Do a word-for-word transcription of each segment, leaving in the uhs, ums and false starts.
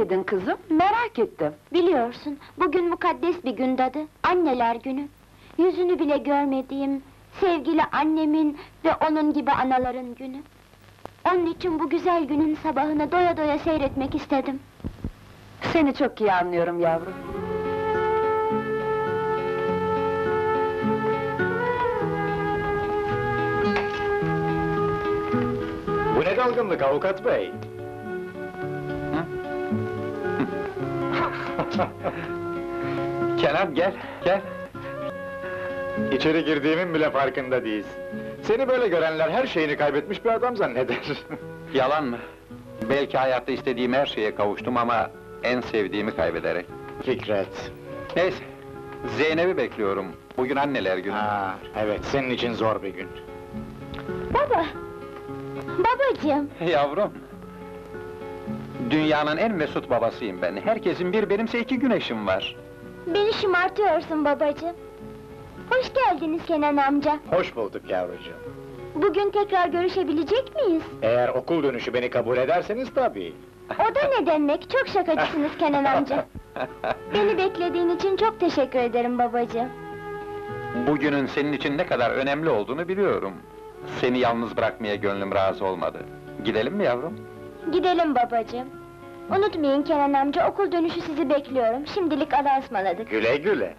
söylemedin kızım? Merak ettim. Biliyorsun, bugün mukaddes bir gün dadı, anneler günü. Yüzünü bile görmediğim, sevgili annemin ve onun gibi anaların günü. Onun için bu güzel günün sabahını doya doya seyretmek istedim. Seni çok iyi anlıyorum yavrum. Bu ne dalgınlık avukat bey? Kenan gel, gel. İçeri girdiğimin bile farkında değilsin. Seni böyle görenler her şeyini kaybetmiş bir adam zanneder. Yalan mı? Belki hayatta istediğim her şeye kavuştum ama en sevdiğimi kaybederek. Fikret. Neyse, Zeynep'i bekliyorum. Bugün anneler günü. Ha, evet, senin için zor bir gün. Baba! Babacığım! Yavrum! Dünyanın en mesut babasıyım ben. Herkesin bir, benimse iki güneşim var. Beni şımartıyorsun babacığım. Hoş geldiniz Kenan amca. Hoş bulduk yavrucuğum. Bugün tekrar görüşebilecek miyiz? Eğer okul dönüşü beni kabul ederseniz tabii. O da ne demek? Çok şakacısınız Kenan amca. Beni beklediğin için çok teşekkür ederim babacığım. Bugünün senin için ne kadar önemli olduğunu biliyorum. Seni yalnız bırakmaya gönlüm razı olmadı. Gidelim mi yavrum? Gidelim babacığım. Unutmayın Kenan amca, okul dönüşü sizi bekliyorum. Şimdilik Allah'a ısmarladık. Güle güle.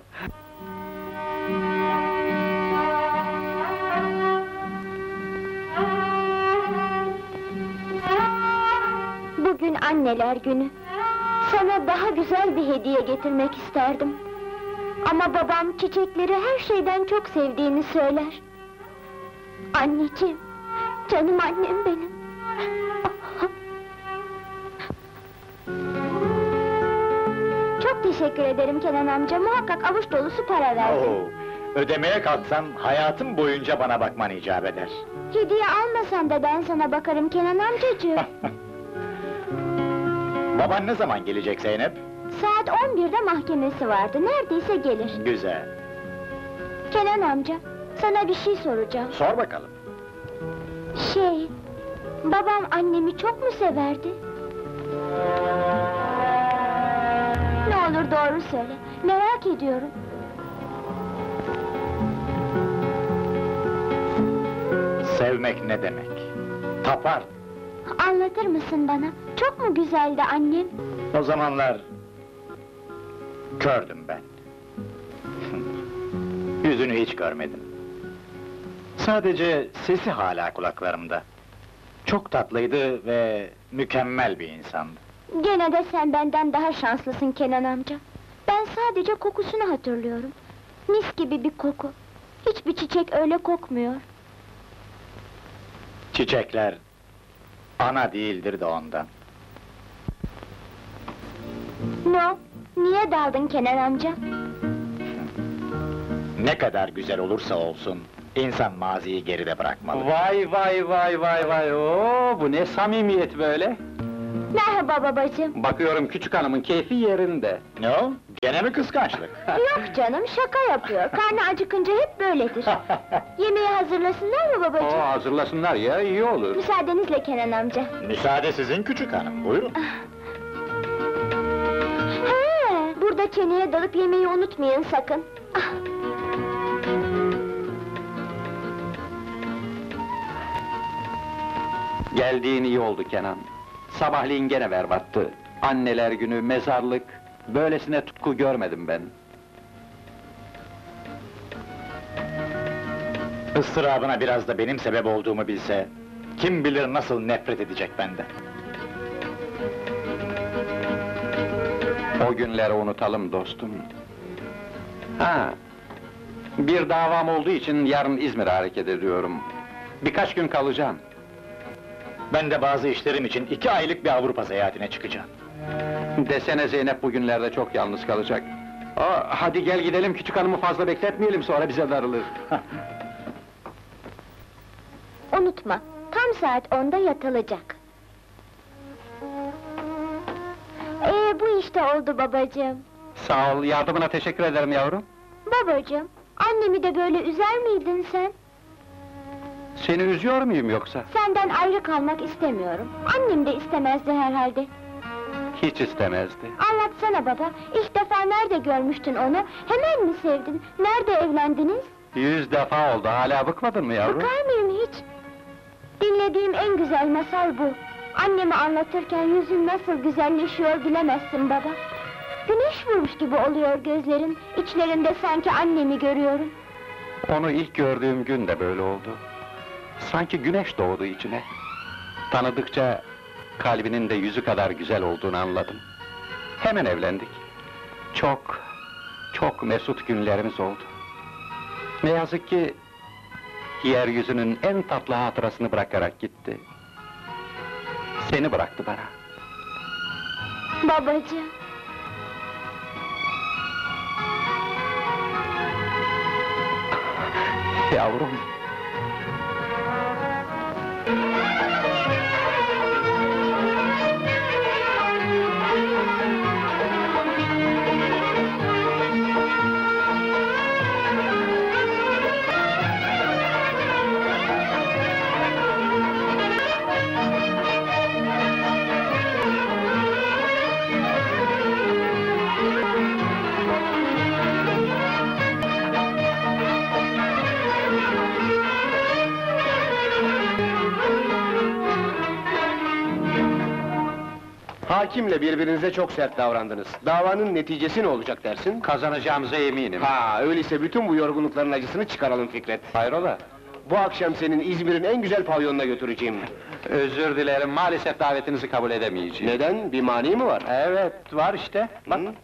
Bugün anneler günü. Sana daha güzel bir hediye getirmek isterdim. Ama babam çiçekleri her şeyden çok sevdiğini söyler. Anneciğim, canım annem benim. Çok teşekkür ederim Kenan amca, muhakkak avuç dolusu para verdin. Oo, ödemeye kalksam hayatım boyunca bana bakman icap eder. Hediye almasan da ben sana bakarım Kenan amcacığım. Baban ne zaman gelecek Zeynep? Saat on birde mahkemesi vardı, neredeyse gelir. Güzel. Kenan amca, sana bir şey soracağım. Sor bakalım. Şey, babam annemi çok mu severdi? Ne olur doğru söyle, merak ediyorum. Sevmek ne demek? Tapar. Anlatır mısın bana? Çok mu güzeldi annem? O zamanlar... kördüm ben. Yüzünü hiç görmedim. Sadece sesi hala kulaklarımda. Çok tatlıydı ve mükemmel bir insandı. Gene de sen benden daha şanslısın Kenan amca. Ben sadece kokusunu hatırlıyorum. Mis gibi bir koku. Hiçbir çiçek öyle kokmuyor. Çiçekler... ana değildir de ondan. Ne o? Niye daldın Kenan amca? Ne kadar güzel olursa olsun, insan maziyi geride bırakmalı. Vay vay vay vay vay! Oo, bu ne samimiyet böyle? Merhaba babacığım. Bakıyorum küçük hanımın keyfi yerinde. Ne o? Gene mi kıskançlık? Yok canım, şaka yapıyor. Karnı acıkınca hep böyledir. Yemeği hazırlasınlar mı Oo, babacığım? hazırlasınlar ya, iyi olur. Müsaadenizle Kenan amca. Müsaade sizin küçük hanım, buyurun. He, burada çeneye dalıp yemeği unutmayın sakın. Ah. Geldiğin iyi oldu Kenan. Sabahleyin gene berbattı. Anneler günü, mezarlık... Böylesine tutku görmedim ben. Istırabına biraz da benim sebep olduğumu bilse... kim bilir nasıl nefret edecek benden. O günleri unutalım dostum. Ha, bir davam olduğu için yarın İzmir'e hareket ediyorum. Birkaç gün kalacağım. Ben de bazı işlerim için iki aylık bir Avrupa seyahatine çıkacağım. Desene Zeynep bugünlerde çok yalnız kalacak. Aa, hadi gel gidelim, küçük hanımı fazla bekletmeyelim, sonra bize darılır. Unutma, tam saat onda yatılacak. Ee, bu işte oldu babacığım. Sağ ol, yardımına teşekkür ederim yavrum. Babacığım, annemi de böyle üzer miydin sen? Seni üzüyor muyum yoksa? Senden ayrı kalmak istemiyorum. Annem de istemezdi herhalde. Hiç istemezdi. Anlatsana baba, ilk defa nerede görmüştün onu? Hemen mi sevdin? Nerede evlendiniz? Yüz defa oldu, hala bıkmadın mı yavrum? Bakar mıyım hiç? Dinlediğim en güzel masal bu. Annemi anlatırken yüzün nasıl güzelleşiyor bilemezsin baba. Güneş vurmuş gibi oluyor gözlerin, içlerinde sanki annemi görüyorum. Onu ilk gördüğüm gün de böyle oldu. Sanki güneş doğdu içine. Tanıdıkça kalbinin de yüzü kadar güzel olduğunu anladım. Hemen evlendik. Çok, çok mesut günlerimiz oldu. Ne yazık ki yeryüzünün en tatlı hatırasını bırakarak gitti. Seni bıraktı bana. Babacığım. Yavrum. Hakimle birbirinize çok sert davrandınız. Davanın neticesi ne olacak dersin? Kazanacağımıza eminim. Ha, öyleyse bütün bu yorgunlukların acısını çıkaralım Fikret. Hayrola? Bu akşam senin İzmir'in en güzel pavyonuna götüreceğim. Özür dilerim, maalesef davetinizi kabul edemeyeceğim. Neden? Bir mani mi var? Evet, var işte. Bak. Hı?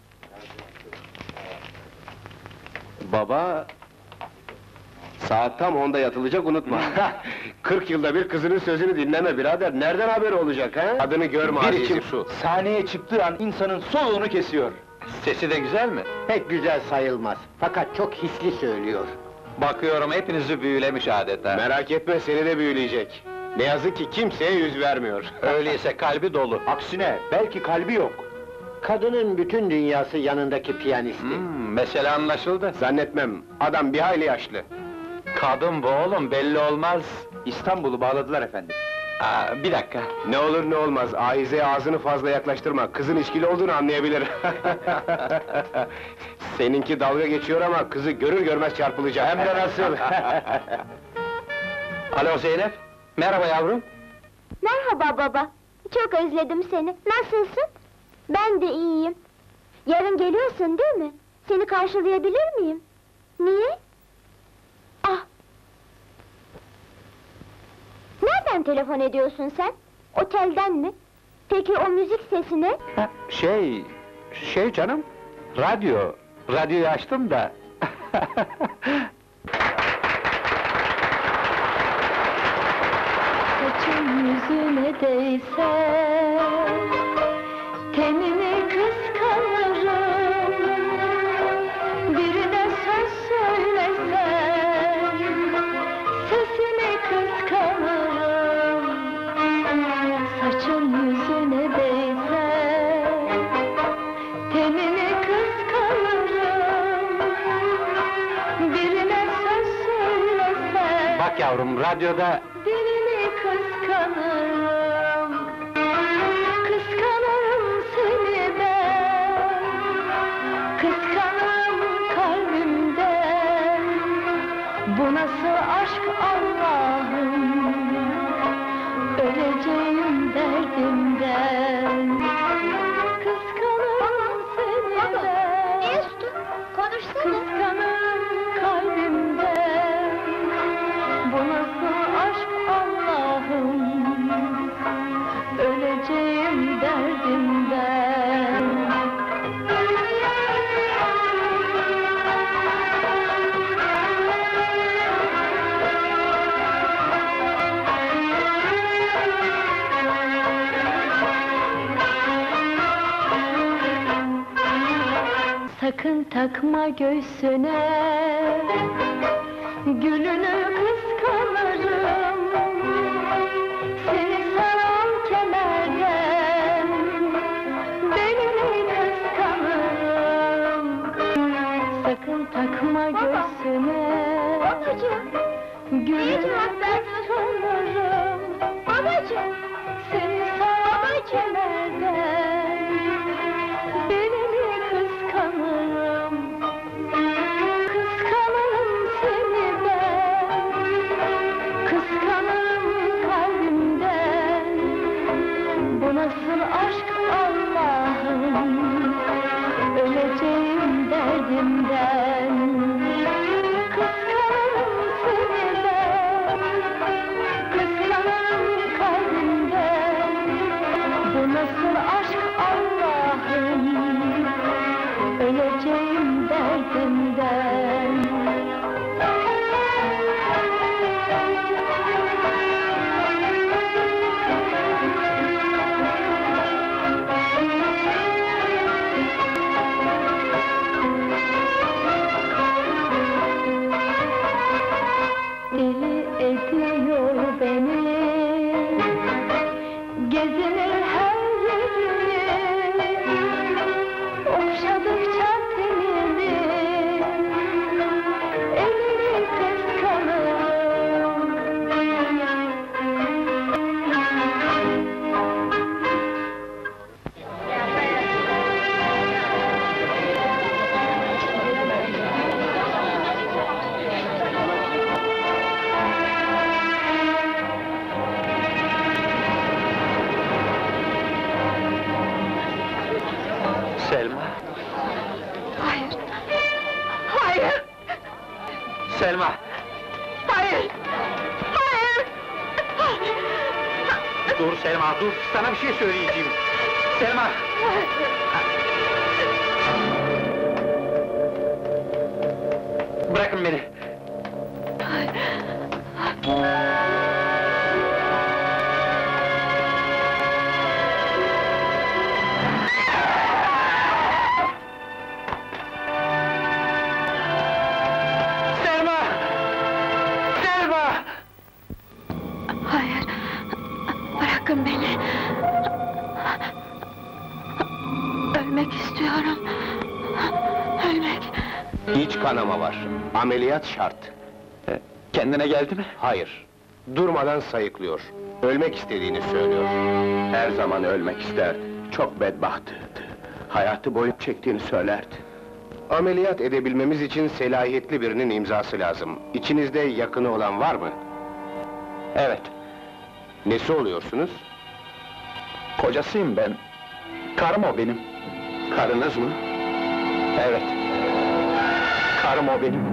Baba... Saat tam onda yatılacak, unutma. Kırk yılda bir kızının sözünü dinleme birader, nereden haberi olacak ha? Adını görme Bir azizim. içim su. Sahneye çıktığı an insanın soluğunu kesiyor. Sesi de güzel mi? Pek güzel sayılmaz. Fakat çok hisli söylüyor. Bakıyorum hepinizi büyülemiş adeta. Merak etme, seni de büyüleyecek. Ne yazık ki kimseye yüz vermiyor. Öyleyse kalbi dolu. Aksine, belki kalbi yok. Kadının bütün dünyası yanındaki piyanisti. Hmm, mesele anlaşıldı. Zannetmem, adam bir hayli yaşlı. Kadın bu oğlum, belli olmaz. İstanbul'u bağladılar efendim. Aa, bir dakika. Ne olur ne olmaz, Ahize'ye ağzını fazla yaklaştırma, kızın içkili olduğunu anlayabilir. Seninki dalga geçiyor ama kızı görür görmez çarpılacak. Hem de nasıl? Alo Zeynep, merhaba yavrum. Merhaba baba, çok özledim seni. Nasılsın? Ben de iyiyim. Yarın geliyorsun değil mi? Seni karşılayabilir miyim? Niye? Ah! Nereden telefon ediyorsun sen? Otelden mi? Peki o müzik sesi ne? Ha, şey, şey canım, radyo. Radyoyu açtım da. Saçın yüzüne değse, tenini kıskanırım. Birine söz söylesen, sesini kıskanırım. Saçın yüzüne değse, tenini kıskanırım. Birine söz söylesen, Bak yavrum, radyoda... birini kıskanırım. Kıskanırım seni ben. Kıskanırım kalbimden. Bu nasıl aşk Allah'ım? Öleceğim derdimden. Kıskanırım seni ben. Kıskanırım kalbimden. Bu nasıl aşk Allah'ım? Öleceğim derdimden. Sakın takma göğsüne, gülünü kıskanırım. Seni saran kemerden, belini kıskanırım. Sakın takma göğsüne, gülünü kıskanırım. Seni saran kemerden, Selma! Hayır! Hayır! Dur Selma, dur! Sana bir şey söyleyeceğim! Selma! Bırakın beni! Selma! Selma! Hayır! Bırakın beni! Ölmek istiyorum! Ölmek! İç kanama var. Ameliyat şart. Kendine geldi mi? Hayır. Durmadan sayıklıyor. Ölmek istediğini söylüyor. Her zaman ölmek isterdi. Çok bedbahttı. Hayatı boyu çektiğini söylerdi. Ameliyat edebilmemiz için selahiyetli birinin imzası lazım. İçinizde yakını olan var mı? Evet, Nesi oluyorsunuz? kocasıyım ben. Karım o benim. Karınız mı? Evet. Karım o benim.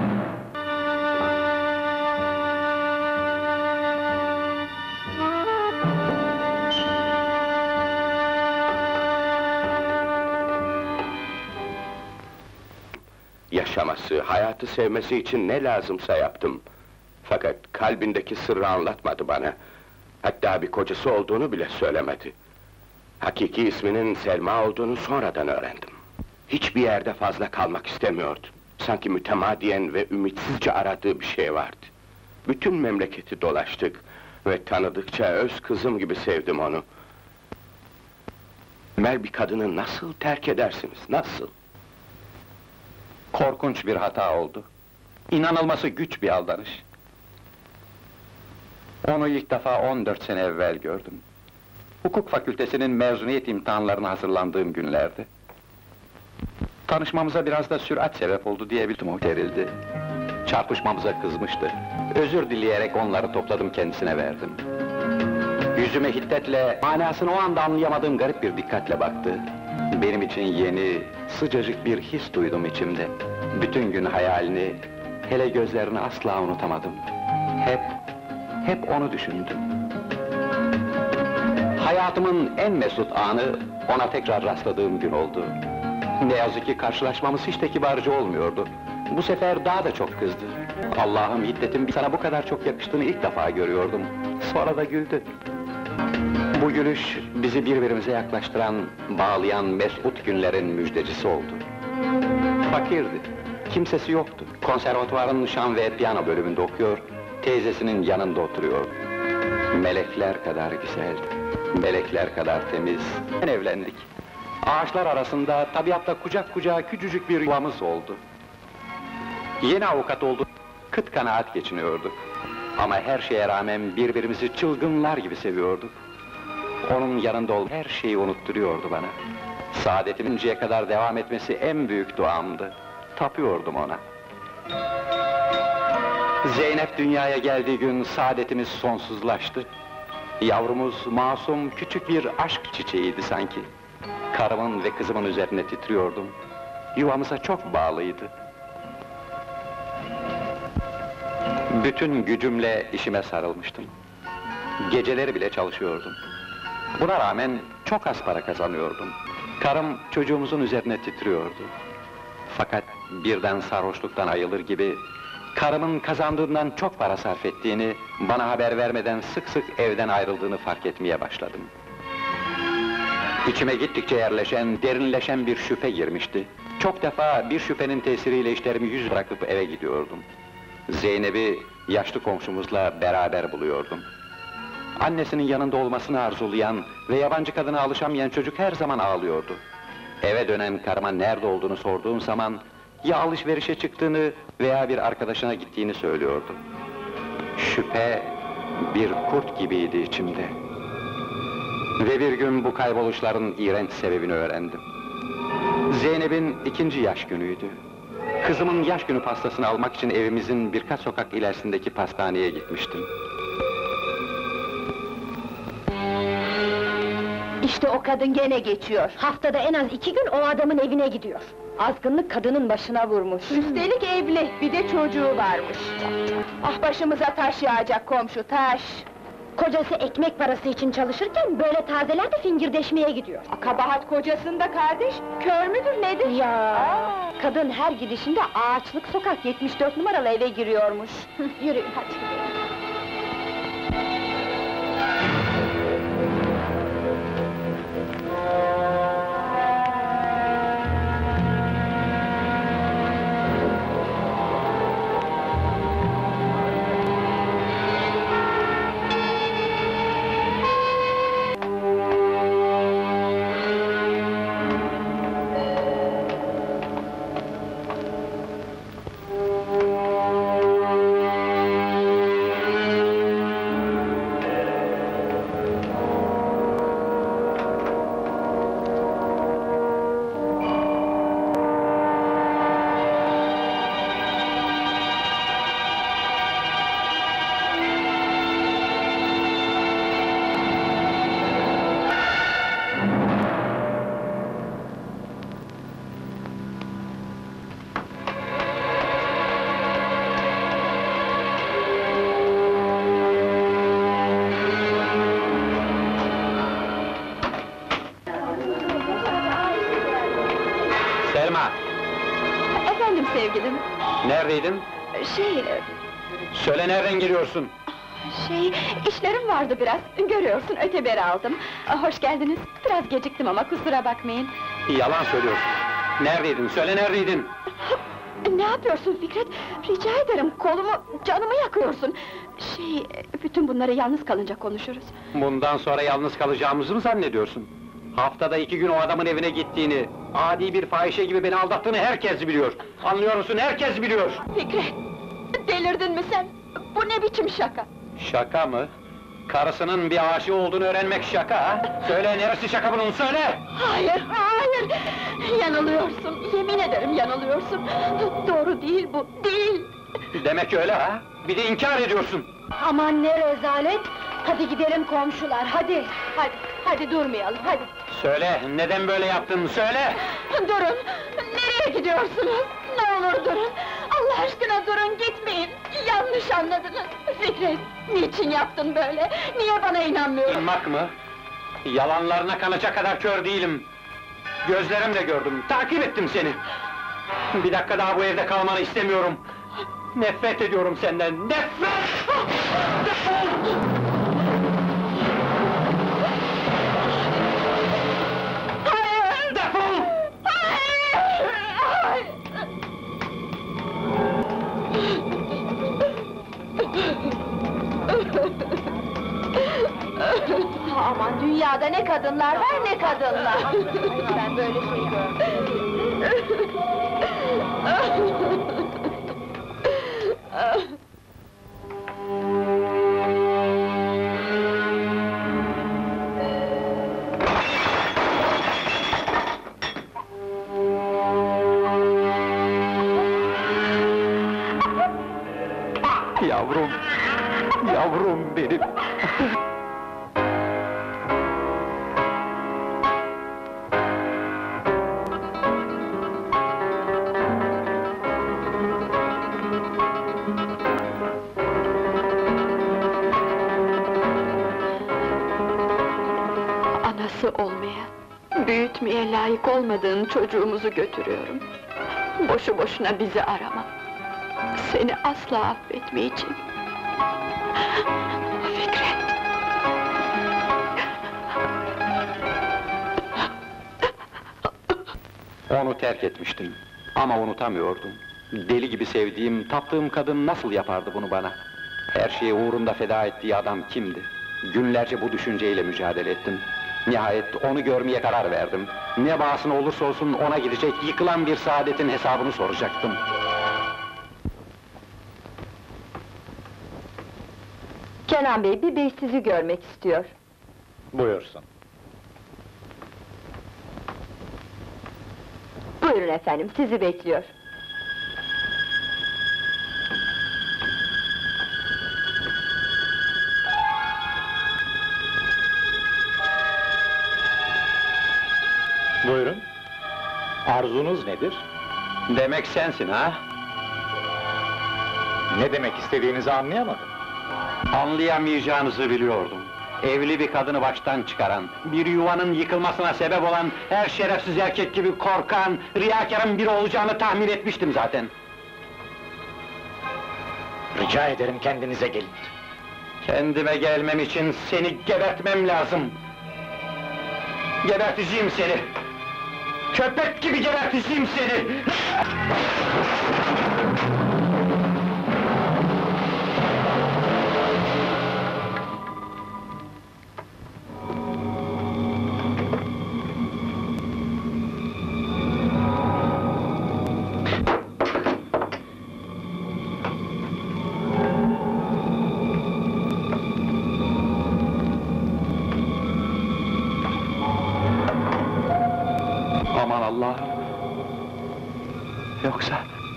Yaşaması, hayatı sevmesi için ne lazımsa yaptım. Fakat kalbindeki sırrı anlatmadı bana. Hatta bir kocası olduğunu bile söylemedi. Hakiki isminin Selma olduğunu sonradan öğrendim. Hiçbir yerde fazla kalmak istemiyordu. Sanki mütemadiyen ve ümitsizce aradığı bir şey vardı. Bütün memleketi dolaştık ve tanıdıkça öz kızım gibi sevdim onu. Mel bir kadını nasıl terk edersiniz, nasıl? Korkunç bir hata oldu. İnanılması güç bir aldanış. Onu ilk defa on dört sene evvel gördüm. Hukuk fakültesinin mezuniyet imtihanlarına hazırlandığım günlerdi. Tanışmamıza biraz da sürat sebep oldu diyebildim, o gerildi. Çarpışmamıza kızmıştı. Özür dileyerek onları topladım, kendisine verdim. Yüzüme hiddetle, manasını o anda anlayamadığım garip bir dikkatle baktı. Benim için yeni, sıcacık bir his duydum içimde. Bütün gün hayalini, hele gözlerini asla unutamadım. Hep, hep onu düşündüm. Hayatımın en mesut anı, ona tekrar rastladığım gün oldu. Ne yazık ki karşılaşmamız hiç de kibarca olmuyordu. Bu sefer daha da çok kızdı. Allah'ım, hiddetin sana bu kadar çok yakıştığını ilk defa görüyordum. Sonra da güldü. Bu gülüş, bizi birbirimize yaklaştıran, bağlayan mesut günlerin müjdecisi oldu. Fakirdi, kimsesi yoktu. Konservatuvarın şan ve piyano bölümünde okuyor, teyzesinin yanında oturuyordu. Melekler kadar güzel, melekler kadar temiz. Evlendik. Ağaçlar arasında, tabiatla kucak kucağa küçücük bir yuvamız oldu. Yeni avukat olduk, kıt kanaat geçiniyorduk. Ama her şeye rağmen birbirimizi çılgınlar gibi seviyorduk. Onun yanında ol, her şeyi unutturuyordu bana. Saadetimin önceye kadar devam etmesi en büyük duamdı. Tapıyordum ona. Zeynep dünyaya geldiği gün saadetimiz sonsuzlaştı. Yavrumuz masum, küçük bir aşk çiçeğiydi sanki. Karımın ve kızımın üzerine titriyordum. Yuvamıza çok bağlıydı. Bütün gücümle işime sarılmıştım. Geceleri bile çalışıyordum. Buna rağmen çok az para kazanıyordum. Karım çocuğumuzun üzerine titriyordu. Fakat birden sarhoşluktan ayılır gibi, karımın kazandığından çok para sarf ettiğini, bana haber vermeden sık sık evden ayrıldığını fark etmeye başladım. İçime gittikçe yerleşen, derinleşen bir şüphe girmişti. Çok defa bir şüphenin tesiriyle işlerimi yüz bırakıp eve gidiyordum. Zeynep'i yaşlı komşumuzla beraber buluyordum. Annesinin yanında olmasını arzulayan ve yabancı kadına alışamayan çocuk her zaman ağlıyordu. Eve dönen karıma nerede olduğunu sorduğum zaman, ya alışverişe çıktığını veya bir arkadaşına gittiğini söylüyordu. Şüphe bir kurt gibiydi içimde. Ve bir gün bu kayboluşların iğrenç sebebini öğrendim. Zeynep'in ikinci yaş günüydü. Kızımın yaş günü pastasını almak için evimizin birkaç sokak ilerisindeki pastaneye gitmiştim. İşte o kadın gene geçiyor. Haftada en az iki gün o adamın evine gidiyor. Azgınlık kadının başına vurmuş. Üstelik evli, bir de çocuğu varmış. Ah, başımıza taş yağacak komşu, taş! Kocası ekmek parası için çalışırken böyle tazeler de fingirdeşmeye gidiyor. Kabahat kocasında kardeş, kör müdür nedir? Ya! Kadın her gidişinde Ağaçlık Sokak yetmiş dört numaralı eve giriyormuş. Yürüyün hadi. Selma! Efendim sevgilim, Neredeydin? şey... Söyle nereden geliyorsun? Şey, işlerim vardı biraz, görüyorsun öteberi aldım. Hoş geldiniz, biraz geciktim ama kusura bakmayın. Yalan söylüyorsun. Neredeydin? Söyle neredeydin? Ne yapıyorsun Fikret? Rica ederim, kolumu, canımı yakıyorsun! Şey, bütün bunları yalnız kalınca konuşuruz. Bundan sonra yalnız kalacağımızı mı zannediyorsun? Haftada iki gün o adamın evine gittiğini, adi bir fahişe gibi beni aldattığını herkes biliyor. Anlıyor musun? Herkes biliyor! Fikret, delirdin mi sen? Bu ne biçim şaka? Şaka mı? Karısının bir aşığı olduğunu öğrenmek şaka ha? Söyle, neresi şaka bunun, söyle! Hayır, hayır! Yanılıyorsun, yemin ederim yanılıyorsun! Doğru değil bu, değil! Demek öyle ha? Bir de inkar ediyorsun! Aman ne rezalet! Hadi gidelim komşular, hadi! Hadi, hadi durmayalım, hadi! Söyle, neden böyle yaptın, söyle! Durun! Nereye gidiyorsunuz? Ne olur durun! Allah aşkına durun, gitmeyin! Yanlış anladınız! Fikret, niçin yaptın böyle? Niye bana inanmıyorsun? İnanmak mı? Yalanlarına kanacak kadar kör değilim! Gözlerimle gördüm, takip ettim seni! Bir dakika daha bu evde kalmanı istemiyorum! Nefret ediyorum senden, nefret! Defol! Hayır! Defol! Hayır! Hayır! Aman dünyada ne kadınlar var ne kadınlar! Ben böyle şey görmedim. Yavrum, yavrum benim! Anası olmaya, büyütmeye layık olmadığın çocuğumuzu götürüyorum. Boşu boşuna bizi arama. Seni asla affetmeyeceğim. Fikret! Onu terk etmiştim, ama unutamıyordum. Deli gibi sevdiğim, taptığım kadın nasıl yapardı bunu bana? Her şeyi uğrunda feda ettiği adam kimdi? Günlerce bu düşünceyle mücadele ettim. Nihayet onu görmeye karar verdim. Ne bahasına olursa olsun ona gidecek, yıkılan bir saadetin hesabını soracaktım. Kenan Bey, bir bey sizi görmek istiyor. Buyursun. Buyurun efendim, sizi bekliyor. Buyurun. Arzunuz nedir? Demek sensin ha? Ne demek istediğinizi anlayamadım. Anlayamayacağınızı biliyordum. Evli bir kadını baştan çıkaran, bir yuvanın yıkılmasına sebep olan her şerefsiz erkek gibi korkan, riyakarın biri olacağını tahmin etmiştim zaten. Rica ederim kendinize gelin. Kendime gelmem için seni gebertmem lazım. Geberteceğim seni! Köpek gibi geberteceğim seni! Aman Allah'ım! Yoksa...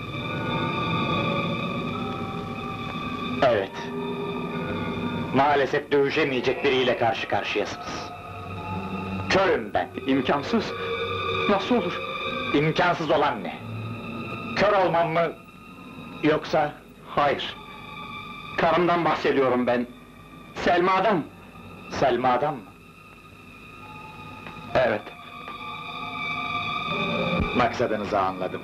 Evet. Maalesef dövüşemeyecek biriyle karşı karşıyasınız. Körüm ben. İmkansız! Nasıl olur? İmkansız olan ne? Kör olmam mı? Yoksa... Hayır! Karımdan bahsediyorum ben! Selma'dan! Selma'dan mı? Evet! Maksadınızı anladım.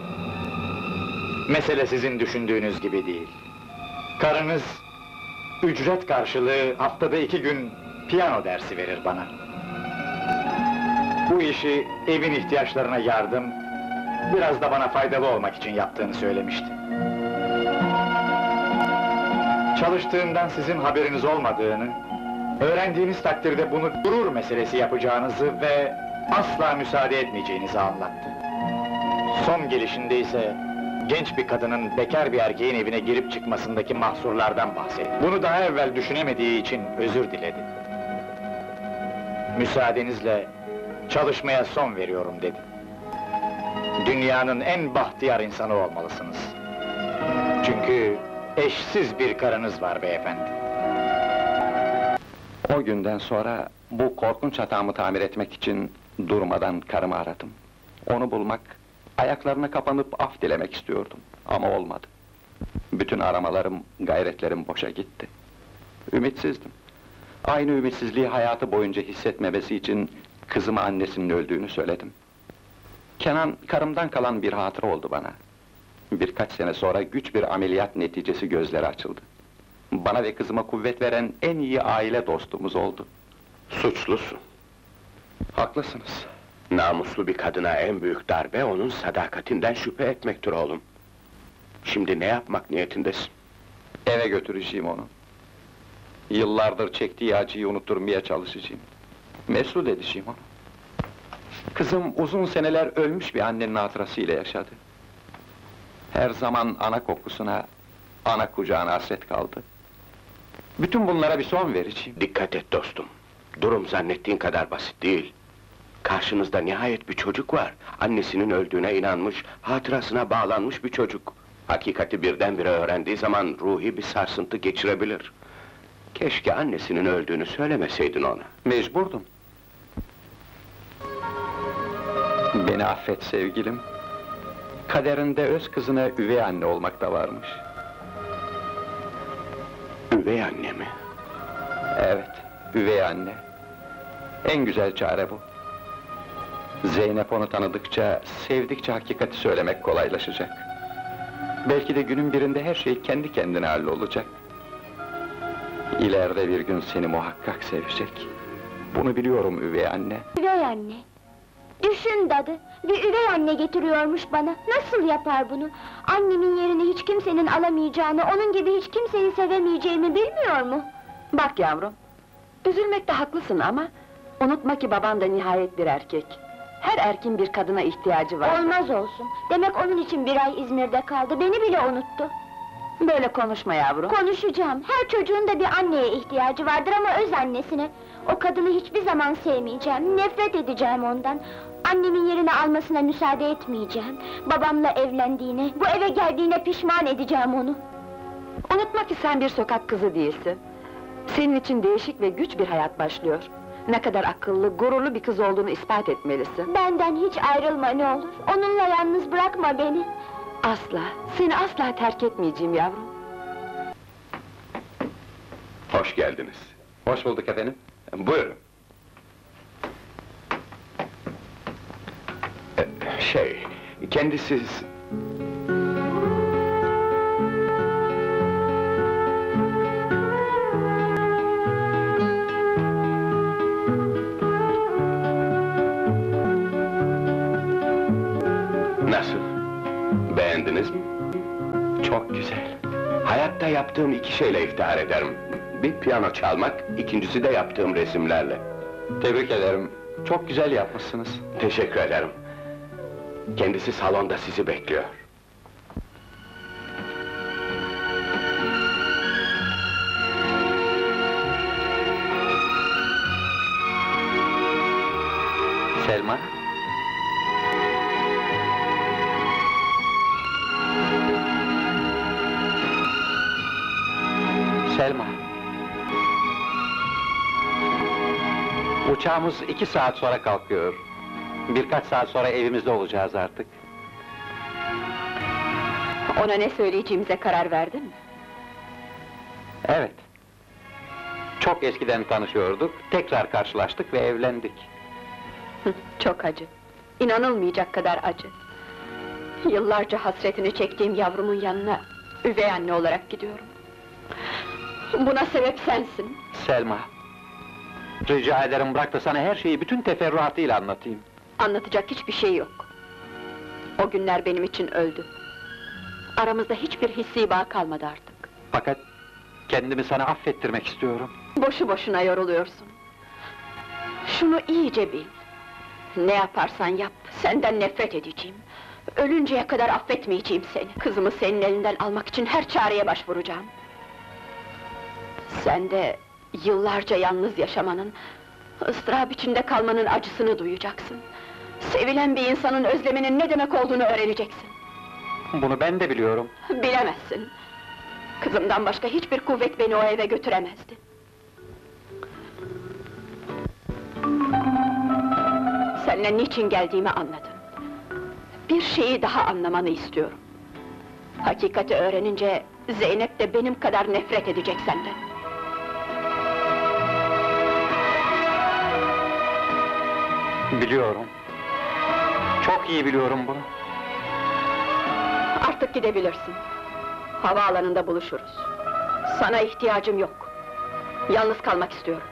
Mesele sizin düşündüğünüz gibi değil. Karınız, ücret karşılığı haftada iki gün piyano dersi verir bana. Bu işi evin ihtiyaçlarına yardım, biraz da bana faydalı olmak için yaptığını söylemişti. Çalıştığından sizin haberiniz olmadığını, öğrendiğiniz takdirde bunu gurur meselesi yapacağınızı ve asla müsaade etmeyeceğinizi anlattı. Son gelişinde ise genç bir kadının bekar bir erkeğin evine girip çıkmasındaki mahsurlardan bahsetti. Bunu daha evvel düşünemediği için özür diledi. Müsaadenizle çalışmaya son veriyorum dedi. Dünyanın en bahtiyar insanı olmalısınız. Çünkü eşsiz bir karınız var beyefendi. O günden sonra bu korkunç hatamı tamir etmek için durmadan karımı aradım. Onu bulmak, ayaklarına kapanıp af dilemek istiyordum ama olmadı. Bütün aramalarım, gayretlerim boşa gitti. Ümitsizdim. Aynı ümitsizliği hayatı boyunca hissetmemesi için kızıma annesinin öldüğünü söyledim. Kenan, karımdan kalan bir hatıra oldu bana. Birkaç sene sonra güç bir ameliyat neticesi gözleri açıldı. Bana ve kızıma kuvvet veren en iyi aile dostumuz oldu. Suçlusun. Haklısınız. Namuslu bir kadına en büyük darbe onun sadakatinden şüphe etmektir oğlum. Şimdi ne yapmak niyetindesin? Eve götüreceğim onu. Yıllardır çektiği acıyı unutturmaya çalışacağım. Mesut edeceğim onu. Kızım uzun seneler ölmüş bir annenin hatırasıyla yaşadı. Her zaman ana kokusuna, ana kucağına hasret kaldı. Bütün bunlara bir son vereceğim. Dikkat et dostum. Durum zannettiğin kadar basit değil. Karşınızda nihayet bir çocuk var. Annesinin öldüğüne inanmış, hatırasına bağlanmış bir çocuk. Hakikati birdenbire öğrendiği zaman ruhi bir sarsıntı geçirebilir. Keşke annesinin öldüğünü söylemeseydin ona. Mecburdum. Beni affet sevgilim. Kaderinde öz kızına üvey anne olmak da varmış. Üvey anne mi? Evet, üvey anne. En güzel çare bu. Zeynep onu tanıdıkça, sevdikçe hakikati söylemek kolaylaşacak. Belki de günün birinde her şey kendi kendine hallolacak. İleride bir gün seni muhakkak sevecek. Bunu biliyorum üvey anne. Üvey anne! Düşün dadı, bir üvey anne getiriyormuş bana, nasıl yapar bunu? Annemin yerini hiç kimsenin alamayacağını, onun gibi hiç kimseyi sevemeyeceğimi bilmiyor mu? Bak yavrum, üzülmekte haklısın ama... ...unutma ki baban da nihayet bir erkek. Her erkin bir kadına ihtiyacı var. Olmaz olsun, demek onun için bir ay İzmir'de kaldı, beni bile unuttu. Böyle konuşma yavrum. Konuşacağım, her çocuğun da bir anneye ihtiyacı vardır ama öz annesine. O kadını hiçbir zaman sevmeyeceğim, nefret edeceğim ondan. Annemin yerini almasına müsaade etmeyeceğim. Babamla evlendiğine, bu eve geldiğine pişman edeceğim onu. Unutma ki sen bir sokak kızı değilsin. Senin için değişik ve güç bir hayat başlıyor. Ne kadar akıllı, gururlu bir kız olduğunu ispat etmelisin. Benden hiç ayrılma ne olur. Onunla yalnız bırakma beni. Asla, seni asla terk etmeyeceğim yavrum. Hoş geldiniz. Hoş bulduk efendim. Buyurun. Ee, Şey, kendisi... Nasıl? Beğendiniz mi? Çok güzel. Hayatta yaptığım iki şeyle iftihar ederim. Bir piyano çalmak, ikincisi de yaptığım resimlerle. Tebrik ederim. Çok güzel yapmışsınız. Teşekkür ederim. Kendisi salonda sizi bekliyor. Selma? Selma. Uçağımız iki saat sonra kalkıyor. Birkaç saat sonra evimizde olacağız artık. Ona ne söyleyeceğimize karar verdin mi? Evet. Çok eskiden tanışıyorduk, tekrar karşılaştık ve evlendik. Çok acı. İnanılmayacak kadar acı. Yıllarca hasretini çektiğim yavrumun yanına üvey anne olarak gidiyorum. Buna sebep sensin. Selma. Rica ederim bırak da sana her şeyi bütün teferruatıyla anlatayım. Anlatacak hiçbir şey yok. O günler benim için öldü. Aramızda hiçbir hissi bağ kalmadı artık. Fakat kendimi sana affettirmek istiyorum. Boşu boşuna yoruluyorsun. Şunu iyice bil. Ne yaparsan yap, senden nefret edeceğim. Ölünceye kadar affetmeyeceğim seni. Kızımı senin elinden almak için her çareye başvuracağım. Sen de yıllarca yalnız yaşamanın, ıstırap içinde kalmanın acısını duyacaksın. Sevilen bir insanın özleminin ne demek olduğunu öğreneceksin. Bunu ben de biliyorum. Bilemezsin. Kızımdan başka hiçbir kuvvet beni o eve götüremezdi. Seninle niçin geldiğimi anladım. Bir şeyi daha anlamanı istiyorum. Hakikati öğrenince Zeynep de benim kadar nefret edecek senden. Biliyorum. Çok iyi biliyorum bunu. Artık gidebilirsin. Havaalanında buluşuruz. Sana ihtiyacım yok. Yalnız kalmak istiyorum.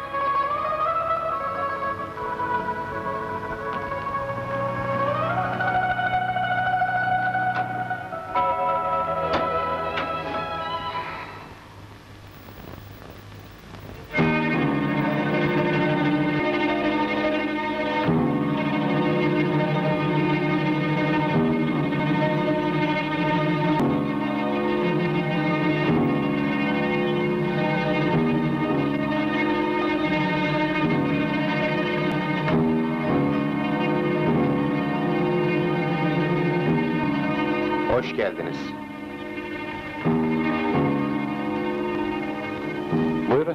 Hoş geldiniz. Buyurun.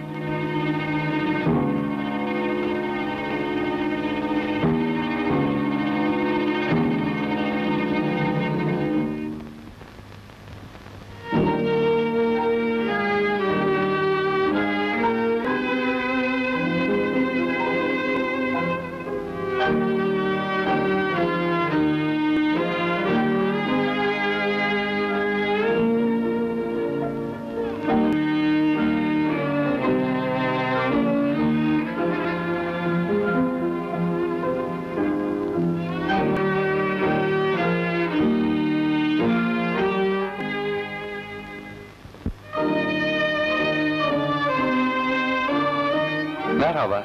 Merhaba.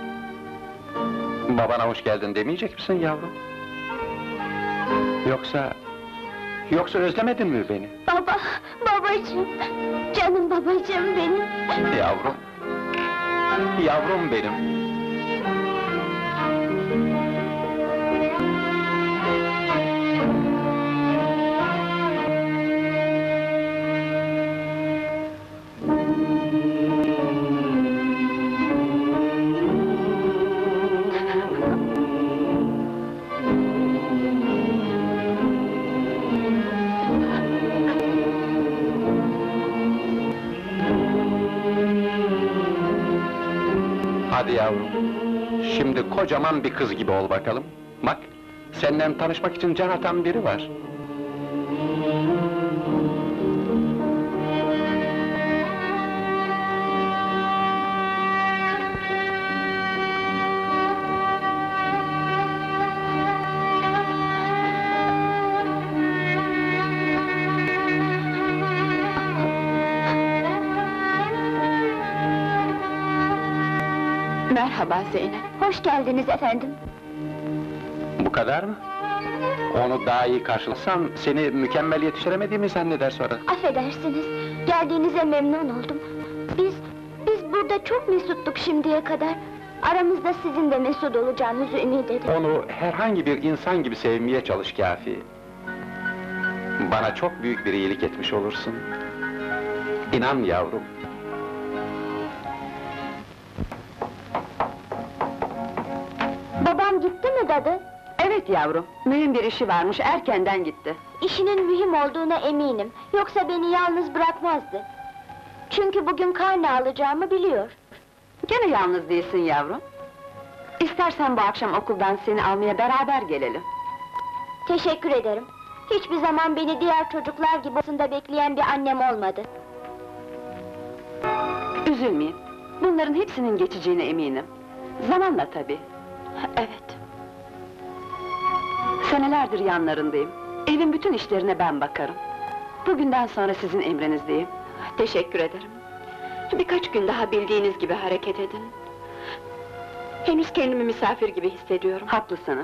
Babana hoş geldin demeyecek misin yavrum? Yoksa... Yoksa özlemedin mi beni? Baba, babacığım. Canım babacığım benim. Yavrum. Yavrum benim. Hadi yavrum, şimdi kocaman bir kız gibi ol bakalım. Bak, seninle tanışmak için can atan biri var. Merhaba Zeynep. Hoş geldiniz efendim. Bu kadar mı? Onu daha iyi karşılasam, seni mükemmel yetiştiremediğimi zanneder sonra. Affedersiniz, geldiğinize memnun oldum. Biz, biz burada çok mesuttuk şimdiye kadar. Aramızda sizin de mesut olacağınızı ümit ederim. Onu herhangi bir insan gibi sevmeye çalış Kâfi. Bana çok büyük bir iyilik etmiş olursun. İnan yavrum. Babam gitti mi dadı? Evet yavrum, mühim bir işi varmış, erkenden gitti. İşinin mühim olduğuna eminim. Yoksa beni yalnız bırakmazdı. Çünkü bugün karne alacağımı biliyor. Gene yalnız değilsin yavrum. İstersen bu akşam okuldan seni almaya beraber gelelim. Teşekkür ederim. Hiçbir zaman beni diğer çocuklar gibi odasında bekleyen bir annem olmadı. Üzülmeyin, bunların hepsinin geçeceğine eminim. Zamanla tabii. Evet. Senelerdir yanlarındayım. Evin bütün işlerine ben bakarım. Bugünden sonra sizin emrinizdeyim. Teşekkür ederim. Birkaç gün daha bildiğiniz gibi hareket edin. Henüz kendimi misafir gibi hissediyorum. Haklısınız.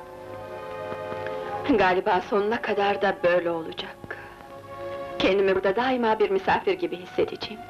Galiba sonuna kadar da böyle olacak. Kendimi burada daima bir misafir gibi hissedeceğim.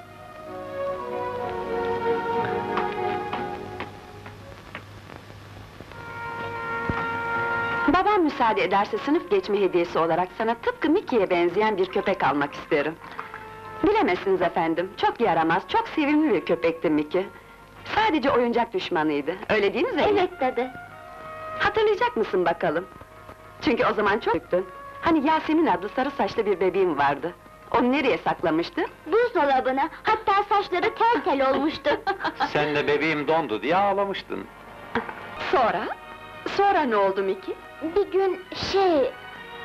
Babam müsaade ederse sınıf geçme hediyesi olarak sana tıpkı Mickey'e benzeyen bir köpek almak isterim. Bilemezsiniz efendim, çok yaramaz, çok sevimli bir köpekti Mickey. Sadece oyuncak düşmanıydı, öyle değil mi Zeynep? Evet dadı. Hatırlayacak mısın bakalım? Çünkü o zaman çok küçüktün. Hani Yasemin adlı sarı saçlı bir bebeğim vardı. Onu nereye saklamıştı? Buzdolabına, hatta saçları tel tel olmuştu. Sen de bebeğim dondu diye ağlamıştın. Sonra? Sonra ne oldu Mickey? Bir gün şey...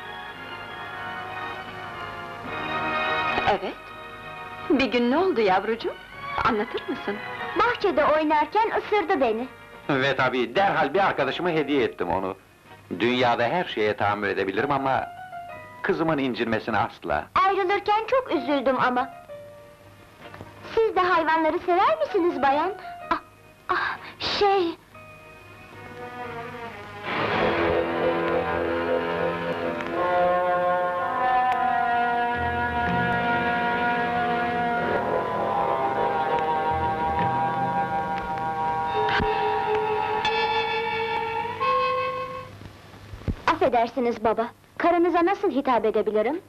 Evet. Bir gün ne oldu yavrucuğum? Anlatır mısın? Bahçede oynarken ısırdı beni. Ve tabii derhal bir arkadaşıma hediye ettim onu. Dünyada her şeye tahammül edebilirim ama... kızımın incinmesine asla. Ayrılırken çok üzüldüm ama. Siz de hayvanları sever misiniz bayan? Ah, ah, şey... Affedersiniz baba, karınıza nasıl hitap edebilirim?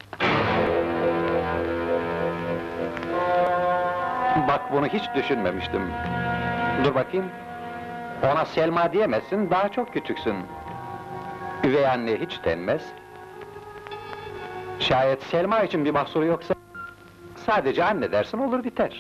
Bak bunu hiç düşünmemiştim. Dur bakayım. Ona Selma diyemezsin, daha çok küçüksün. Üvey anne hiç denmez. Şayet Selma için bir mahsuru yoksa... sadece anne dersin, olur biter.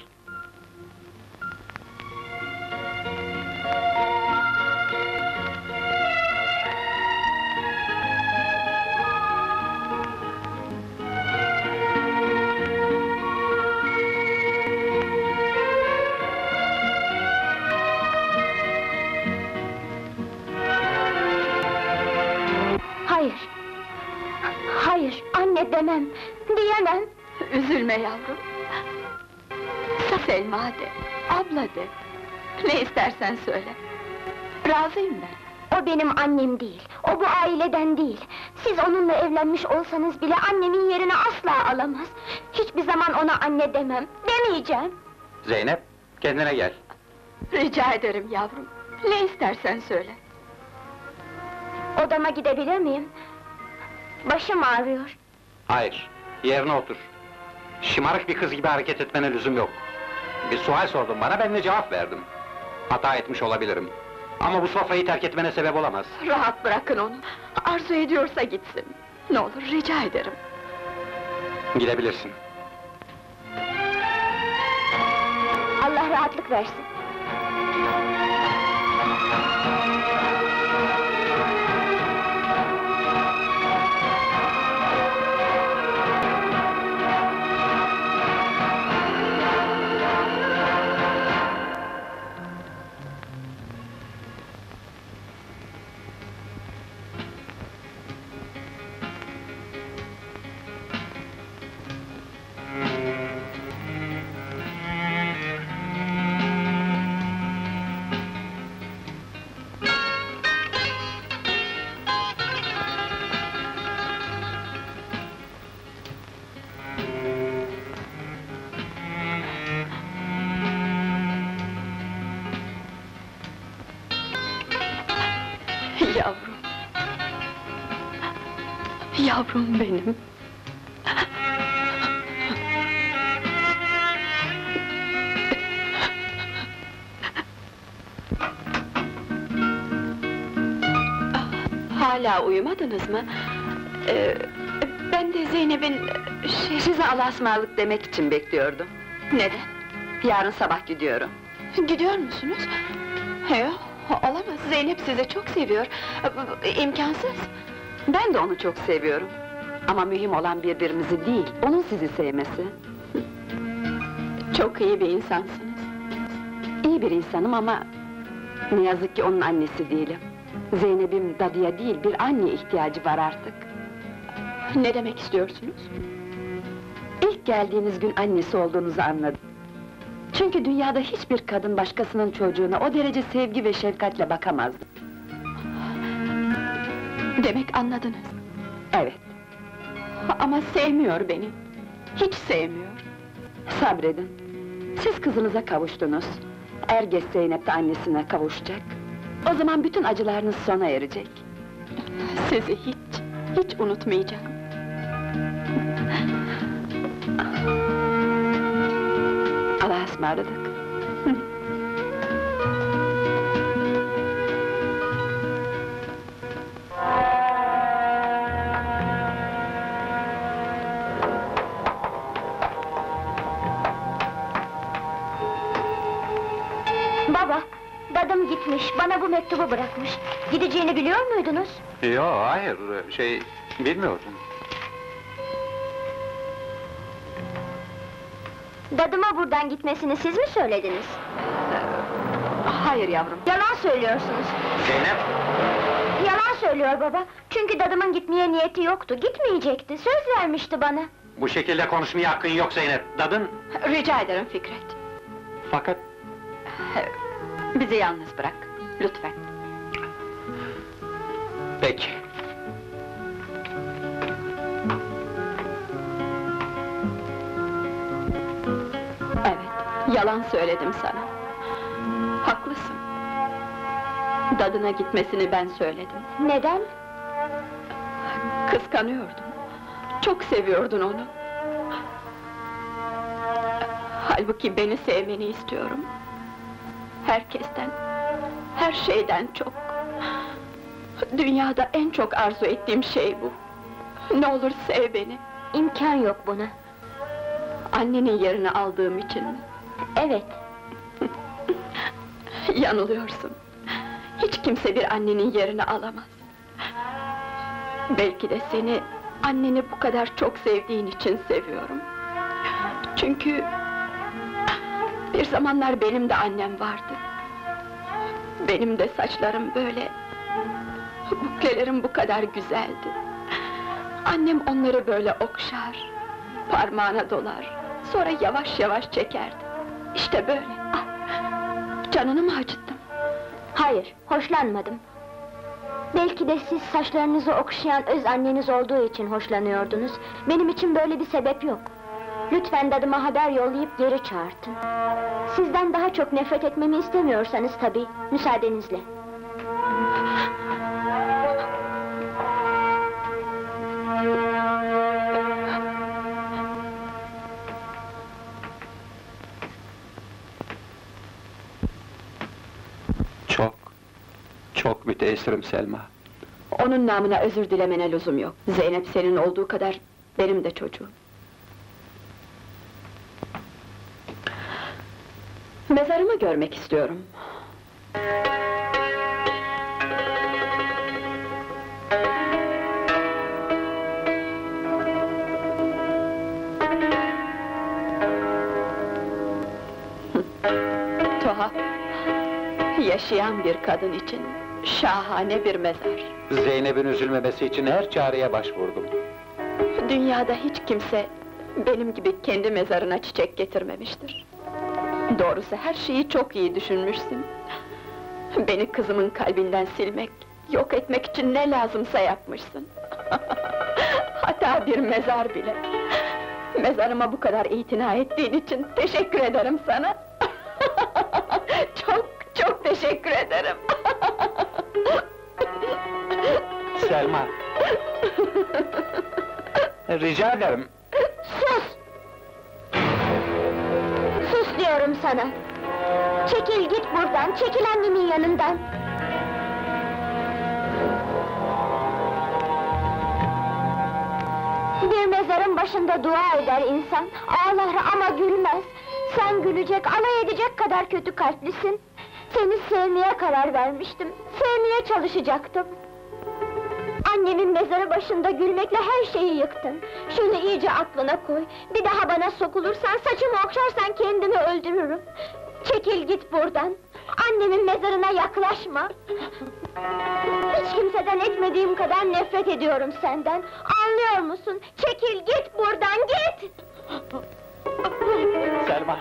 Hayır! Hayır, anne demem, diyemem! Üzülme yavrum. Sa Selma de, abla de. Ne istersen söyle. Razıyım ben. O benim annem değil, o bu aileden değil. Siz onunla evlenmiş olsanız bile annemin yerini asla alamaz. Hiçbir zaman ona anne demem, demeyeceğim! Zeynep, kendine gel. Rica ederim yavrum. Ne istersen söyle. Odama gidebilir miyim? Başım ağrıyor. Hayır, yerine otur. Şımarık bir kız gibi hareket etmene lüzum yok. Bir sual sordun bana, ben de cevap verdim. Hata etmiş olabilirim. Ama bu sofrayı terk etmene sebep olamaz. Rahat bırakın onu. Arzu ediyorsa gitsin. Ne olur rica ederim. Gidebilirsin. Allah rahatlık versin. Yavrum benim! Hala uyumadınız mı? Ee, ben de Zeynep'in... Şey... Size Allah'a ısmarladık demek için bekliyordum. Neden? Yarın sabah gidiyorum. Gidiyor musunuz? Yok, olamaz. Zeynep sizi çok seviyor. İmkansız. Ben de onu çok seviyorum. Ama mühim olan birbirimizi değil, onun sizi sevmesi. Çok iyi bir insansınız. İyi bir insanım ama... ne yazık ki onun annesi değilim. Zeynep'im dadıya değil, bir anneye ihtiyacı var artık. Ne demek istiyorsunuz? İlk geldiğiniz gün annesi olduğunuzu anladım. Çünkü dünyada hiçbir kadın başkasının çocuğuna o derece sevgi ve şefkatle bakamazdı. Demek anladınız. Evet, Ama sevmiyor beni. Hiç sevmiyor. sabredin. Siz kızınıza kavuştunuz. Er geç Zeynep de annesine kavuşacak. O zaman bütün acılarınız sona erecek. Sizi hiç, hiç unutmayacağım. Allah'a ısmarladık. Baba, dadım gitmiş, bana bu mektubu bırakmış. Gideceğini biliyor muydunuz? Yo, hayır, şey, bilmiyordum. Dadıma buradan gitmesini siz mi söylediniz? Hayır yavrum. Yalan söylüyorsunuz. Zeynep! Yalan söylüyor baba. Çünkü dadımın gitmeye niyeti yoktu, gitmeyecekti. Söz vermişti bana. Bu şekilde konuşmaya hakkın yok Zeynep, dadın... Rica ederim Fikret. Fakat... Bizi yalnız bırak, lütfen. Peki. Evet, yalan söyledim sana. Haklısın. Dadına gitmesini ben söyledim. Neden? Kıskanıyordum. Çok seviyordun onu. Halbuki beni sevmeni istiyorum. Herkesten, her şeyden çok. Dünyada en çok arzu ettiğim şey bu. Ne olur sev beni. İmkan yok buna. Annenin yerini aldığım için mi? Evet, Yanılıyorsun. Hiç kimse bir annenin yerini alamaz. Belki de seni, anneni bu kadar çok sevdiğin için seviyorum. Çünkü... bir zamanlar benim de annem vardı. Benim de saçlarım böyle... buklelerim bu kadar güzeldi. Annem onları böyle okşar, parmağına dolar, sonra yavaş yavaş çekerdi. İşte böyle. Ah, canını mı acıttım? hayır, hoşlanmadım. Belki de siz saçlarınızı okşayan öz anneniz olduğu için hoşlanıyordunuz. Benim için böyle bir sebep yok. Lütfen dadıma haber yollayıp geri çağırtın. Sizden daha çok nefret etmemi istemiyorsanız tabii, müsaadenizle. Çok, çok müteessirim Selma. Onun namına özür dilemene lüzum yok. Zeynep senin olduğu kadar benim de çocuğum. Mezarımı görmek istiyorum. Tuhaf. Yaşayan bir kadın için şahane bir mezar. Zeynep'in üzülmemesi için her çareye başvurdum. Dünyada hiç kimse benim gibi kendi mezarına çiçek getirmemiştir. Doğrusu her şeyi çok iyi düşünmüşsün. Beni kızımın kalbinden silmek, yok etmek için ne lazımsa yapmışsın. Hatta bir mezar bile. Mezarıma bu kadar itina ettiğin için teşekkür ederim sana. Çok, çok teşekkür ederim. Selma, Rica ederim. Sus! Sus diyorum sana! Çekil git buradan, çekil annemin yanından! Bir mezarın başında dua eder insan, ağlar ama gülmez! Sen gülecek, alay edecek kadar kötü kalplisin! Seni sevmeye karar vermiştim, sevmeye çalışacaktım! Annemin mezarı başında gülmekle her şeyi yıktın! Şunu iyice aklına koy! Bir daha bana sokulursan, saçımı okşarsan kendimi öldürürüm! Çekil git buradan! Annemin mezarına yaklaşma! Hiç kimseden etmediğim kadar nefret ediyorum senden! Anlıyor musun? Çekil git buradan, git! Selma!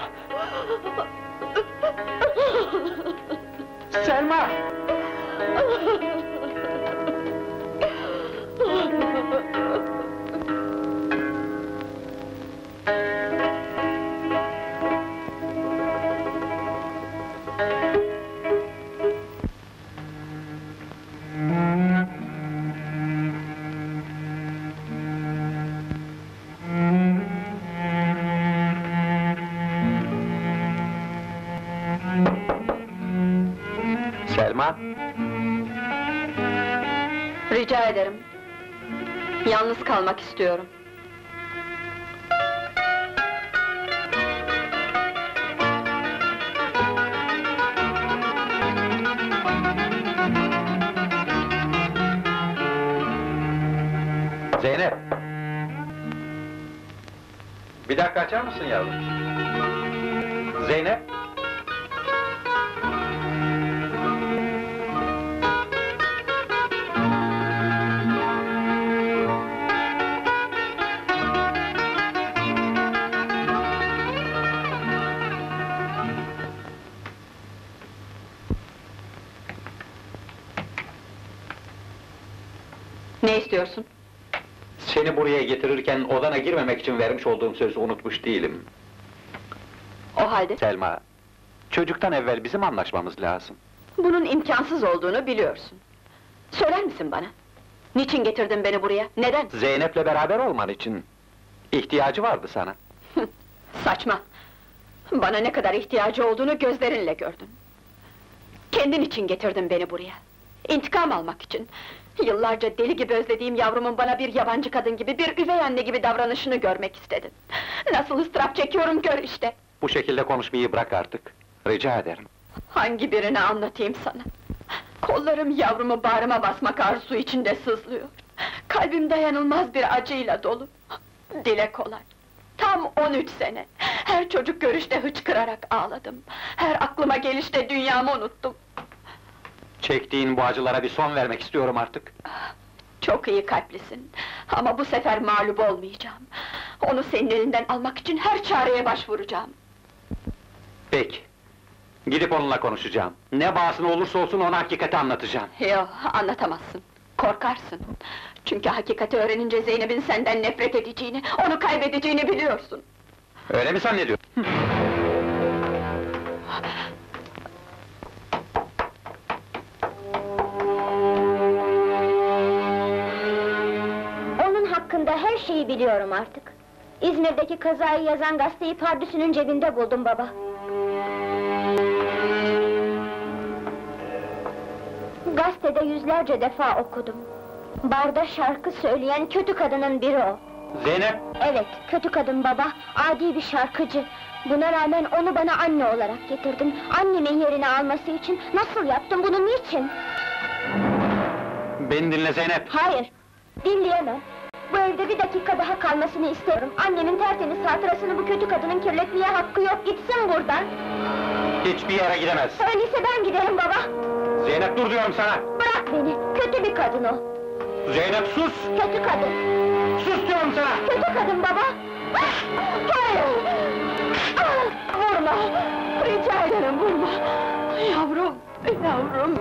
Selma! Selma! Rica ederim. Yalnız kalmak istiyorum. Zeynep! Bir dakika açar mısın yavrum? Zeynep! Ne istiyorsun? Seni buraya getirirken odana girmemek için vermiş olduğum sözü unutmuş değilim. O halde Selma, çocuktan evvel bizim anlaşmamız lazım. bunun imkansız olduğunu biliyorsun. Söyler misin bana? Niçin getirdin beni buraya? Neden? Zeynep'le beraber olman için ihtiyacı vardı sana. Saçma! Bana ne kadar ihtiyacı olduğunu gözlerinle gördün. Kendin için getirdin beni buraya. İntikam almak için. Yıllarca deli gibi özlediğim yavrumun bana bir yabancı kadın gibi, bir üvey anne gibi davranışını görmek istedin. Nasıl ıstırap çekiyorum gör işte! Bu şekilde konuşmayı bırak artık. Rica ederim. Hangi birini anlatayım sana? Kollarım yavrumu bağrıma basmak arzusu içinde sızlıyor. Kalbim dayanılmaz bir acıyla dolu. Dile kolay. Tam on üç sene. Her çocuk görüşte hıçkırarak ağladım. Her aklıma gelişte dünyamı unuttum. Çektiğin bu acılara bir son vermek istiyorum artık. Çok iyi kalplisin. Ama bu sefer mağlup olmayacağım. Onu senin elinden almak için her çareye başvuracağım. Peki. Gidip onunla konuşacağım. Ne bahasına olursa olsun ona hakikati anlatacağım. Yok, anlatamazsın. Korkarsın. Çünkü hakikati öğrenince Zeynep'in senden nefret edeceğini, onu kaybedeceğini biliyorsun. Öyle mi zannediyorsun? Onun hakkında her şeyi biliyorum artık. İzmir'deki kazayı yazan gazeteyi pardüsünün cebinde buldum baba. Gazetede yüzlerce defa okudum. Barda şarkı söyleyen kötü kadının biri o. Zeynep! Evet, kötü kadın baba, adi bir şarkıcı. Buna rağmen onu bana anne olarak getirdin. Annemin yerini alması için nasıl yaptın, bunu niçin? Beni dinle Zeynep! Hayır, dinleyemem. Bu evde bir dakika daha kalmasını istiyorum. Annemin tertemiz hatırasını bu kötü kadının kirletmeye hakkı yok, gitsin buradan! Hiçbir yere gidemez! Öyleyse ben giderim baba! Zeynep dur diyorum sana! Bırak beni, kötü bir kadın o! Zeynep sus! Kötü kadın! Sus diyorum sana! Kötü kadın baba! Ah! Hayır! Ah! Vurma! Rica ederim vurma! Yavrum, yavrum!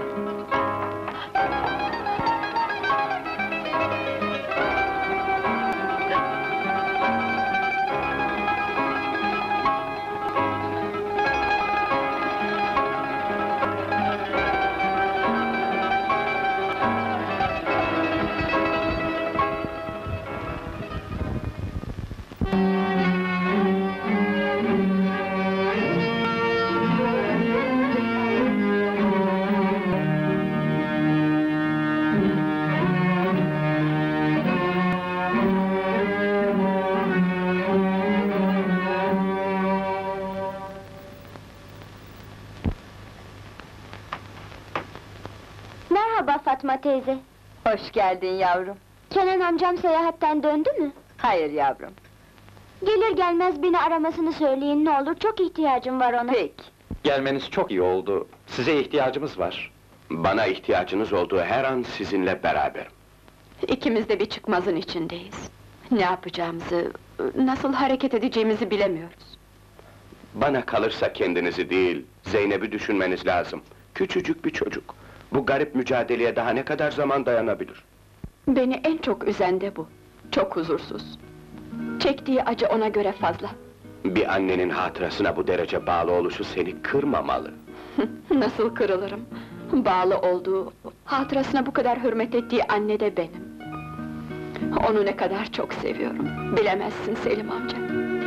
Fatma teyze. Hoş geldin yavrum. Kenan amcam seyahatten döndü mü? Hayır yavrum. Gelir gelmez beni aramasını söyleyin ne olur, çok ihtiyacım var ona. Peki. Gelmeniz çok iyi oldu. Size ihtiyacımız var. Bana ihtiyacınız olduğu her an sizinle beraberim. İkimiz de bir çıkmazın içindeyiz. Ne yapacağımızı, nasıl hareket edeceğimizi bilemiyoruz. Bana kalırsa kendinizi değil, Zeynep'i düşünmeniz lazım. Küçücük bir çocuk. Bu garip mücadeleye daha ne kadar zaman dayanabilir? Beni en çok üzen de bu. Çok huzursuz. Çektiği acı ona göre fazla. Bir annenin hatırasına bu derece bağlı oluşu seni kırmamalı. Nasıl kırılırım? Bağlı olduğu, hatırasına bu kadar hürmet ettiği anne de benim. Onu ne kadar çok seviyorum, bilemezsin Selim amca.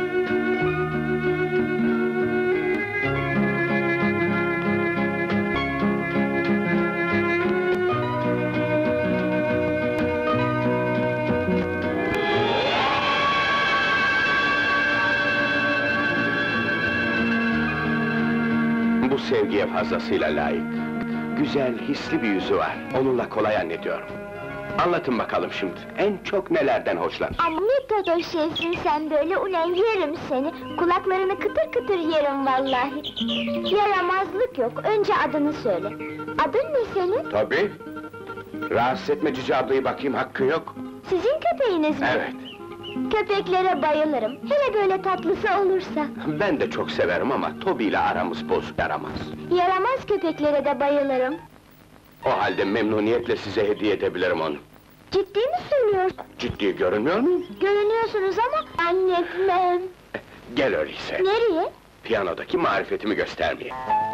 Bu sevgiye fazlasıyla layık. Güzel, hisli bir yüzü var. Onunla kolay hallediyorum. Anlatın bakalım şimdi, en çok nelerden hoşlanır? Ama ne totoş şeysin sen böyle, ulan yerim seni! Kulaklarını kıtır kıtır yerim vallahi! Yaramazlık yok, önce adını söyle. Adın ne senin? Tabii. Rahatsız etme Cici ablayı, bakayım hakkın yok. Sizin köpeğiniz mi? Evet. Köpeklere bayılırım, hele böyle tatlısı olursa. Ben de çok severim ama Toby ile aramız bozuk, yaramaz. Yaramaz köpeklere de bayılırım. O halde memnuniyetle size hediye edebilirim onu. Ciddi mi söylüyorsun? Ciddi görünmüyor muyum? Görünüyorsunuz ama annem. Gel öyleyse. Nereye? Piyanodaki marifetimi göstermeye.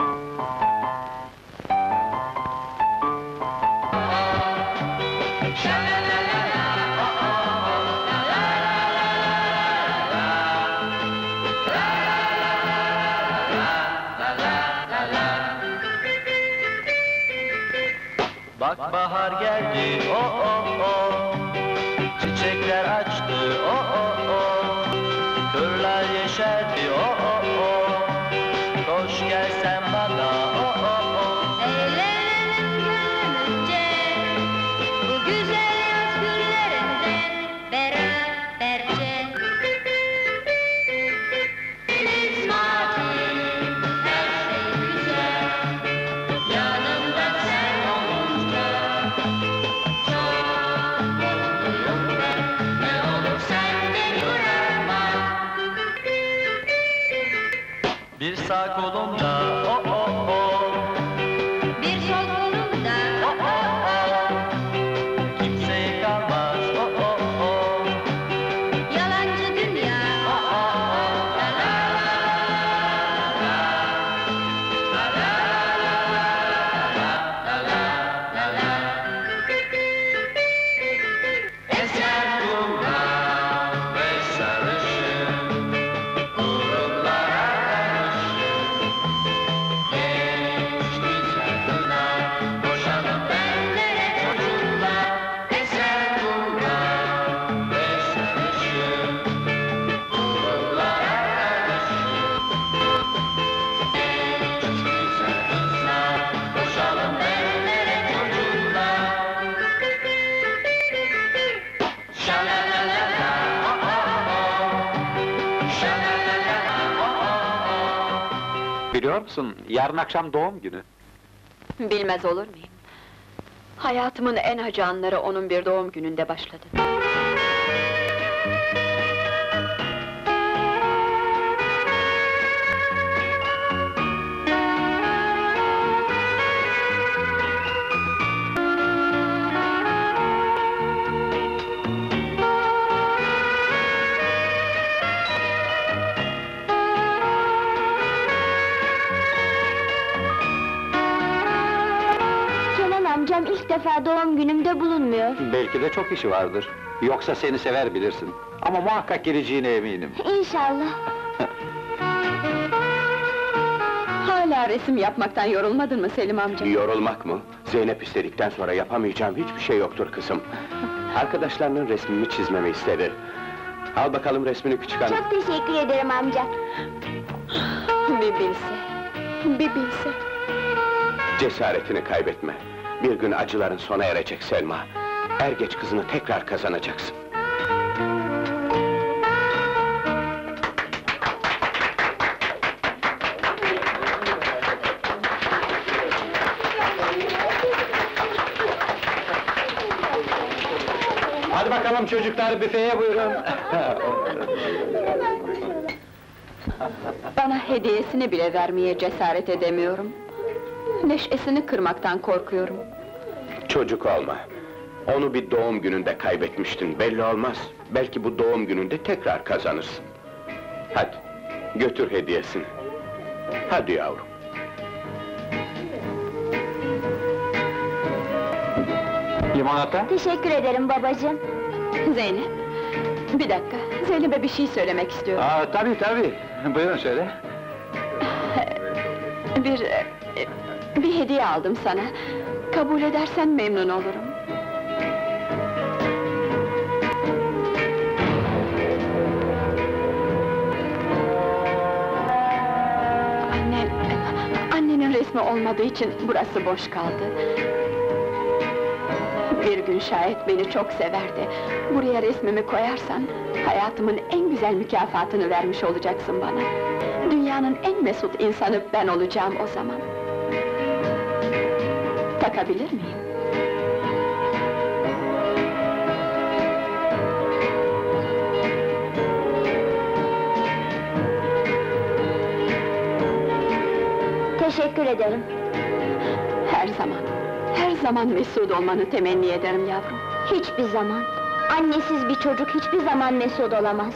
Bak bahar geldi, o o o. Çiçekler açtı, o o o. Kırlar yeşerdi, o o o. Koş gel sen bana, o o o. Eğlenelim gönlümüzce, bu güzel yaz günlerinde beraberce. Deniz mavi, her şey güzel, yanımda sen olunca çok mutluyum ben. Ne olur sen beni bırakma. Bir sağ kolumda, o o o. Bir sol kolumda, O o o. Kimseye kalmaz, o o o. yalancı dünya. O o o. La la Eser kumral ve sarışın, gruplara karışın. Genç güzel kızlar, koşalım benlere çocuklar. Eser kumral ve sarışın, gruplara karışın. Genç güzel kızlar, koşalım benlere çocuklar. Şalalalala, o o o. Şalalalala, o o o. Biliyor musun, yarın akşam doğum günü. Bilmez olur muyum? Hayatımın en acı anları onun bir doğum gününde başladı. Kenan amcam ilk defa doğum günümde bulunmuyor. Belki de çok işi vardır. Yoksa seni sever bilirsin. Ama muhakkak geleceğine eminim. İnşallah. Hala resim yapmaktan yorulmadın mı Selim amca? Yorulmak mı? Zeynep istedikten sonra yapamayacağım hiçbir şey yoktur kızım. Arkadaşlarının resmimi çizmemi istedi. Al bakalım resmini küçük hanım. Çok teşekkür ederim amca. Bir bilse, bir bilse. Cesaretini kaybetme. Bir gün acıların sona erecek Selma. Er geç kızını tekrar kazanacaksın. Hadi bakalım çocuklar, büfeye buyurun. Bana hediyesini bile vermeye cesaret edemiyorum. Neşesini kırmaktan korkuyorum. Çocuk olma. Onu bir doğum gününde kaybetmiştin, belli olmaz. Belki bu doğum gününde tekrar kazanırsın. Hadi, götür hediyesini. Hadi yavrum. Limonata? Teşekkür ederim babacığım. Zeynep, bir dakika, Zeynep'e bir şey söylemek istiyorum. Aa, tabii tabii. Buyurun söyle. Bir... e, bir hediye aldım sana. Kabul edersen memnun olurum. Anne... Annenin resmi olmadığı için burası boş kaldı. Bir gün şayet beni çok severdi. Buraya resmimi koyarsan, hayatımın en güzel mükafatını vermiş olacaksın bana. Dünyanın en mesut insanı ben olacağım o zaman. Takabilir miyim? Teşekkür ederim. Her zaman, her zaman mesut olmanı temenni ederim yavrum. Hiçbir zaman. Annesiz bir çocuk hiçbir zaman mesut olamaz.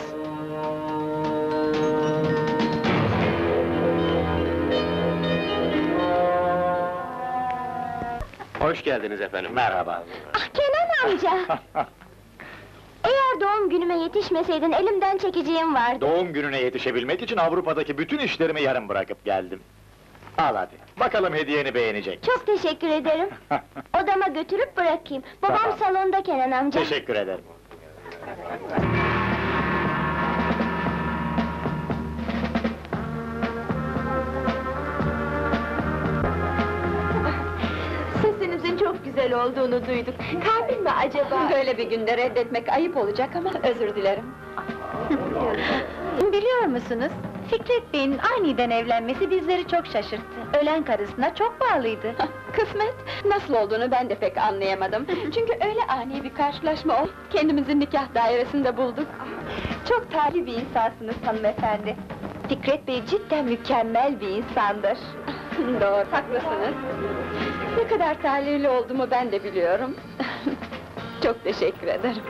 Hoş geldiniz efendim. Merhaba. Ah Kenan amca! Eğer doğum günüme yetişmeseydin elimden çekeceğim vardı. Doğum gününe yetişebilmek için Avrupa'daki bütün işlerimi yarım bırakıp geldim. Al hadi, bakalım hediyeni beğenecek. Çok teşekkür ederim. Odama götürüp bırakayım. Babam Tamam. salonda Kenan amca. Teşekkür ederim. Sesinizin çok güzel olduğunu duyduk. Kalbin mi acaba? Böyle bir günde reddetmek ayıp olacak ama özür dilerim. Biliyor musunuz? Fikret Bey'in aniden evlenmesi bizleri çok şaşırttı. Ölen karısına çok bağlıydı. Kısmet, nasıl olduğunu ben de pek anlayamadım. Çünkü öyle ani bir karşılaşma oldu. Kendimizi nikah dairesinde bulduk. Çok talih bir insansınız hanımefendi. Fikret Bey cidden mükemmel bir insandır. Doğru, haklısınız. Ne kadar talihli olduğumu ben de biliyorum. Çok teşekkür ederim.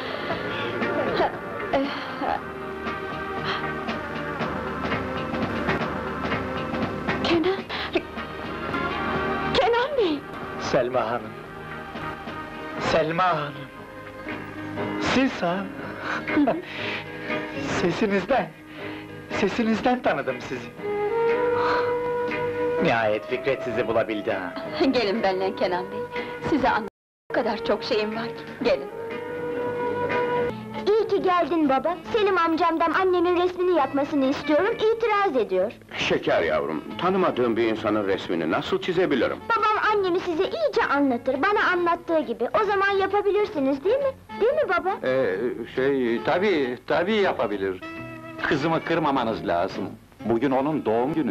Kenan... Kenan Bey! Selma Hanım. Selma Hanım. Siz ha? Sesinizden, sesinizden tanıdım sizi. Nihayet Fikret sizi bulabildi ha. Gelin benimle Kenan Bey. Size anlatacak o kadar çok şeyim var ki, gelin. İyi ki geldin baba. Selim amcamdan annemin resmini yapmasını istiyorum, itiraz ediyor. Şeker yavrum, tanımadığım bir insanın resmini nasıl çizebilirim? Babam annemi size iyice anlatır, bana anlattığı gibi. O zaman yapabilirsiniz değil mi? Değil mi baba? Ee, şey, tabii, tabii yapabilir. Kızımı kırmamanız lazım. Bugün onun doğum günü.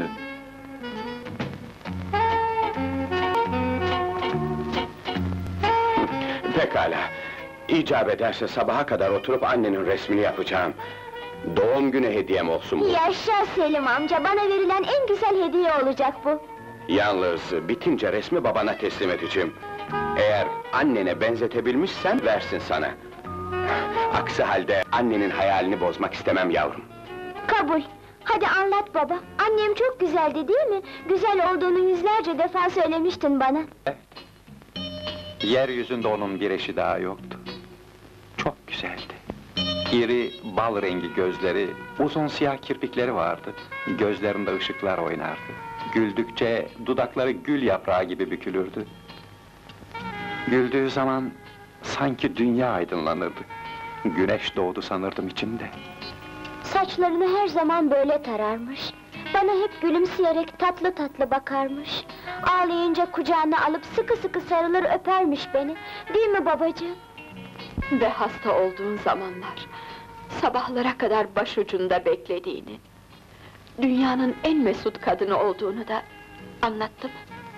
Pekala. İcap ederse sabaha kadar oturup annenin resmini yapacağım. Doğum günü hediyem olsun bu. Yaşa Selim amca, bana verilen en güzel hediye olacak bu. Yalnız bitince resmi babana teslim edeceğim. Eğer annene benzetebilmişsen versin sana. Aksi halde annenin hayalini bozmak istemem yavrum. Kabul. Hadi anlat baba. Annem çok güzeldi değil mi? Güzel olduğunu yüzlerce defa söylemiştin bana. Yeryüzünde onun bir eşi daha yoktu. Çok güzeldi. İri, bal rengi gözleri, uzun siyah kirpikleri vardı. Gözlerinde ışıklar oynardı. Güldükçe dudakları gül yaprağı gibi bükülürdü. Güldüğü zaman sanki dünya aydınlanırdı. Güneş doğdu sanırdım içimde. Saçlarını her zaman böyle tararmış. Bana hep gülümseyerek tatlı tatlı bakarmış. Ağlayınca kucağına alıp sıkı sıkı sarılır öpermiş beni. Değil mi babacığım? Ve hasta olduğun zamanlar, sabahlara kadar başucunda beklediğini, dünyanın en mesut kadını olduğunu da anlattım.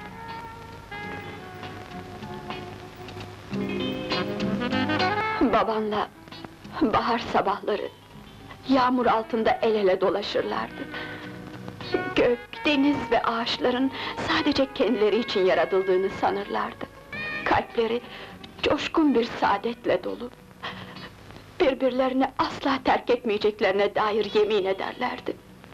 Babanla bahar sabahları, yağmur altında el ele dolaşırlardı. Gök, deniz ve ağaçların sadece kendileri için yaratıldığını sanırlardı. Kalpleri coşkun bir saadetle dolu. Birbirlerini asla terk etmeyeceklerine dair yemin ederlerdi.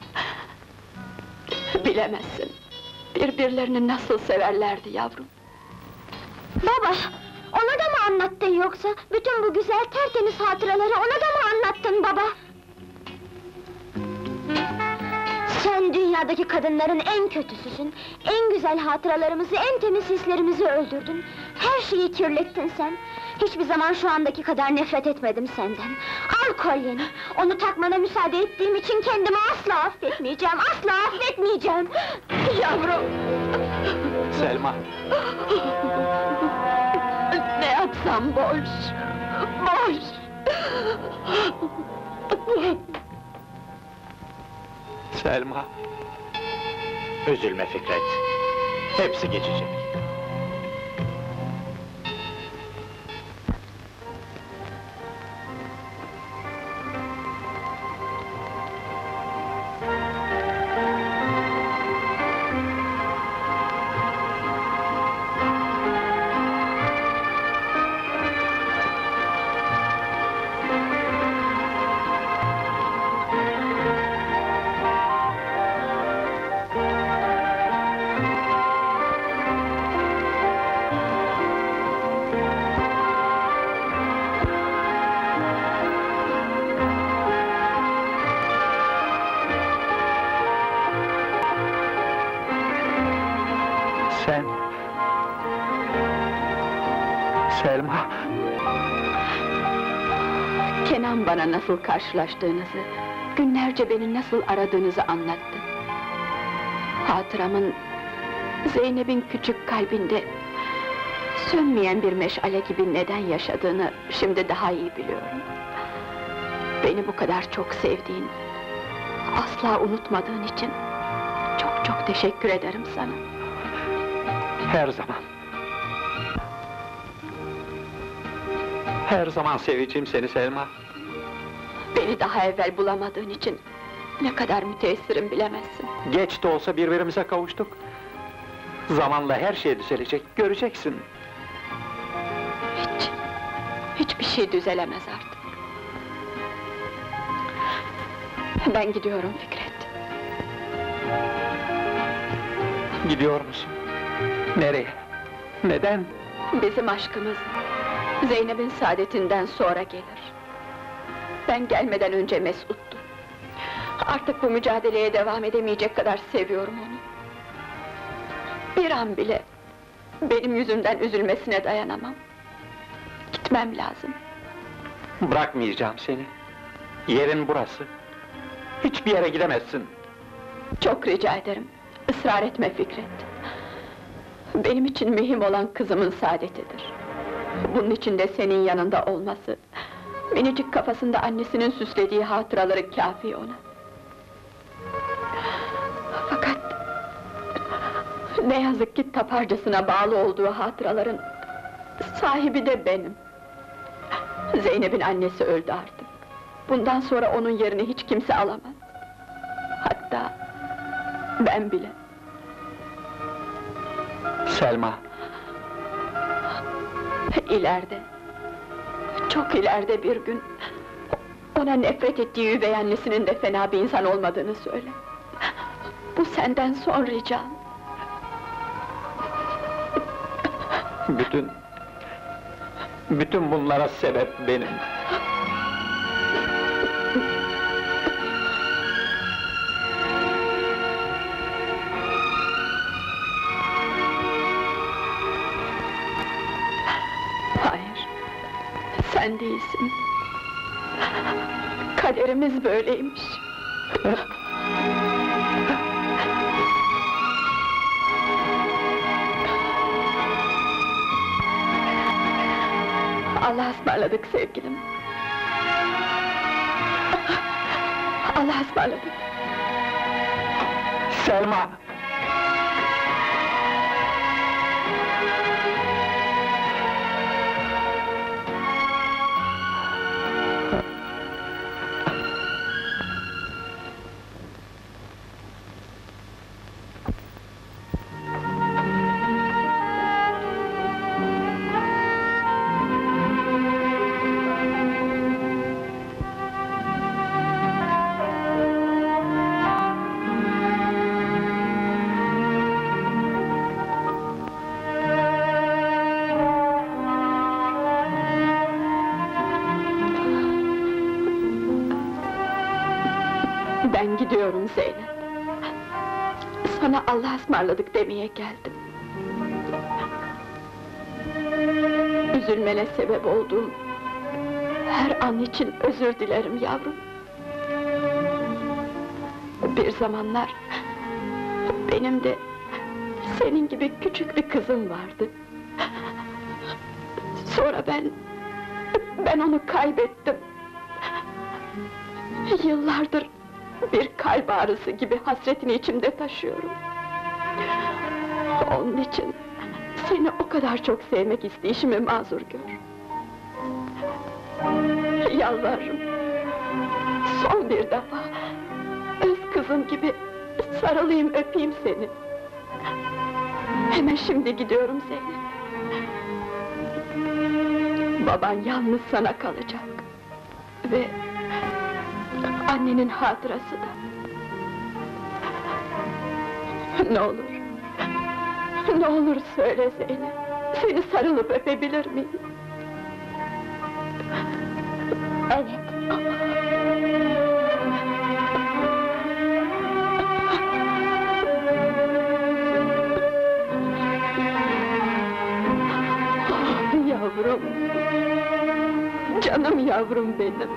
Bilemezsin, birbirlerini nasıl severlerdi yavrum. Baba, ona da mı anlattın yoksa? Bütün bu güzel tertemiz hatıraları ona da mı anlattın baba? Sen dünyadaki kadınların en kötüsüsün. En güzel hatıralarımızı, en temiz hislerimizi öldürdün. Her şeyi kirlettin sen. Hiçbir zaman şu andaki kadar nefret etmedim senden. Al kolyeni. Onu takmana müsaade ettiğim için kendimi asla affetmeyeceğim, asla affetmeyeceğim. Yavrum! Selma! Ne yapsam boş! Boş! Selma! Üzülme Fikret. Hepsi geçecek. Sen... Selma! Kenan bana nasıl karşılaştığınızı, günlerce beni nasıl aradığınızı anlattı. Hatıramın, Zeynep'in küçük kalbinde sönmeyen bir meşale gibi neden yaşadığını şimdi daha iyi biliyorum. Beni bu kadar çok sevdiğin, asla unutmadığın için çok çok teşekkür ederim sana. Her zaman. Her zaman seveceğim seni Selma. Beni daha evvel bulamadığın için ne kadar müteessirim bilemezsin. Geç de olsa birbirimize kavuştuk. Zamanla her şey düzelecek, göreceksin. Hiç, hiçbir şey düzelemez artık. Ben gidiyorum Fikret. Gidiyor musun? Nereye? Neden? Bizim aşkımız, Zeynep'in saadetinden sonra gelir. Ben gelmeden önce Mesut'tu. Artık bu mücadeleye devam edemeyecek kadar seviyorum onu. Bir an bile benim yüzümden üzülmesine dayanamam. Gitmem lazım. Bırakmayacağım seni. Yerin burası. Hiçbir yere gidemezsin. Çok rica ederim, ısrar etme Fikret. Benim için mühim olan kızımın saadetidir. Bunun için de senin yanında olması, minicik kafasında annesinin süslediği hatıraları kâfi ona. Fakat ne yazık ki taparcasına bağlı olduğu hatıraların sahibi de benim. Zeynep'in annesi öldü artık. Bundan sonra onun yerini hiç kimse alamaz. Hatta ben bile. Selma! İleride, çok ileride bir gün, ona nefret ettiği üvey annesinin de fena bir insan olmadığını söyle. Bu senden son ricam. Bütün... Bütün bunlara sebep benim. Hayır, sen değilsin. Kaderimiz böyleymiş. ısmarladık sevgilim. Allah'a ısmarladık. Selma! Ben gidiyorum Zeynep. Sana Allah'a ısmarladık demeye geldim. Üzülmene sebep olduğum her an için özür dilerim yavrum. Bir zamanlar benim de senin gibi küçük bir kızım vardı. Sonra ben ben onu kaybettim. Yıllardır bir kalp ağrısı gibi hasretini içimde taşıyorum. Onun için seni o kadar çok sevmek isteyişimi mazur gör. Yalvarırım, son bir defa öz kızım gibi sarılayım, öpeyim seni. Hemen şimdi gidiyorum Zeynep. Baban yalnız sana kalacak ve annenin hatırası da. Ne olur, ne olur söyle Zeynep, seni sarılıp öpebilir miyim? Evet. Yavrum, canım yavrum benim.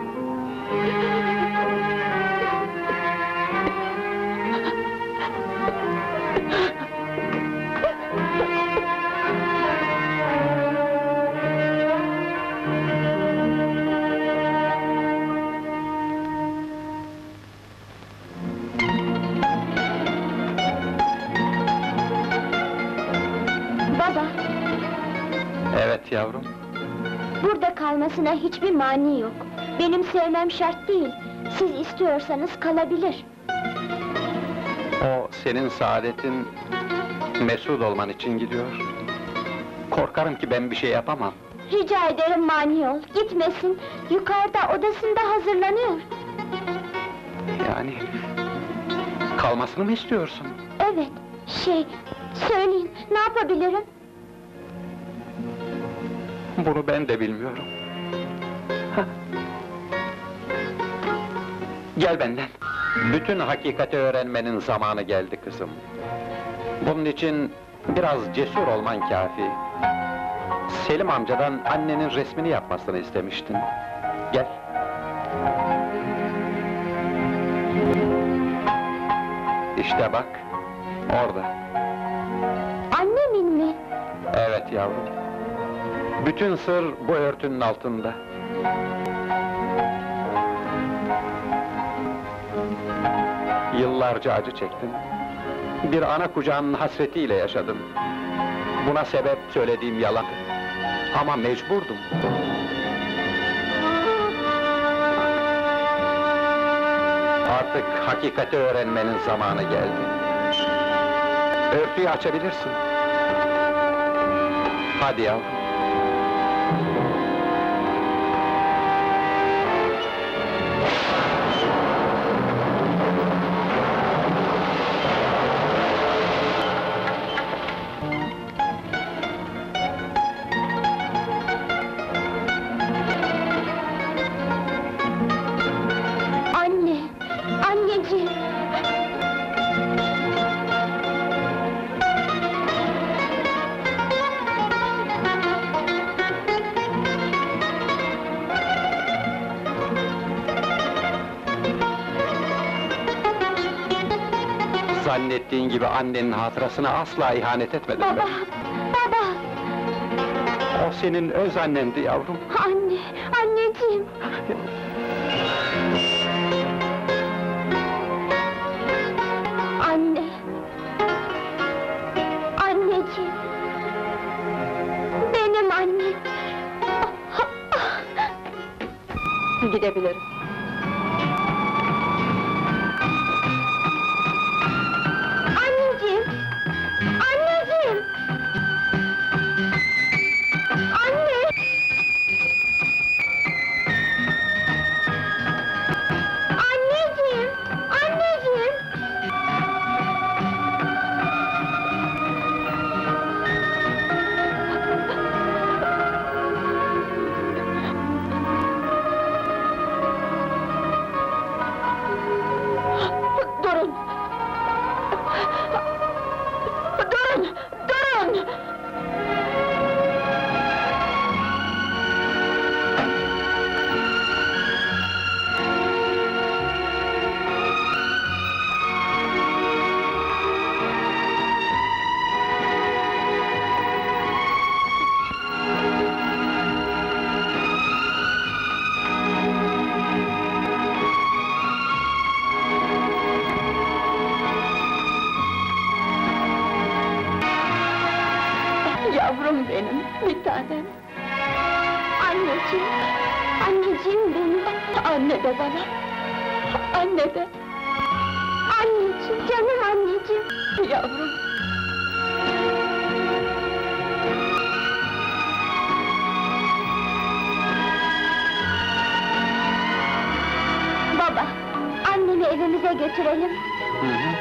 Baba, Evet yavrum. burada kalmasına hiçbir mani yok. Benim sevmem şart değil. Siz istiyorsanız kalabilir. O senin saadetin, mesut olman için gidiyor. Korkarım ki ben bir şey yapamam. Rica ederim mani ol, gitmesin. Yukarıda odasında hazırlanıyor. Yani... kalmasını mı istiyorsun? Evet, şey, söyleyin, ne yapabilirim? Bunu ben de bilmiyorum. Hah. Gel benden. Bütün hakikati öğrenmenin zamanı geldi kızım. Bunun için biraz cesur olman kafi. Selim amcadan annenin resmini yapmasını istemiştin. Gel. İşte bak, orada. Annemin mi? Evet yavrum. Bütün sır bu örtünün altında. Yıllarca acı çektim. Bir ana kucağının hasretiyle yaşadım. Buna sebep söylediğim yalan. Ama mecburdum. Artık hakikati öğrenmenin zamanı geldi. Örtüyü açabilirsin. Hadi yavrum. Anne, anneciğim! Zannettiğin gibi annenin hatırasına asla ihanet etmedim Baba, ben. baba! O senin öz annendi yavrum. Anne, anneciğim! Anne! Anneciğim! Benim annem! Gidebilirim. Anneciğim! Anneciğim! Anne! Anneciğim! Anneciğim! Durun! Durun! Durun! Yavrum benim, bir tanem. Anneciğim! Anneciğim benim! Anne de bana. Anne de. Anneciğim, canım anneciğim! Yavrum. Baba, annemi evimize götürelim. Hı hı.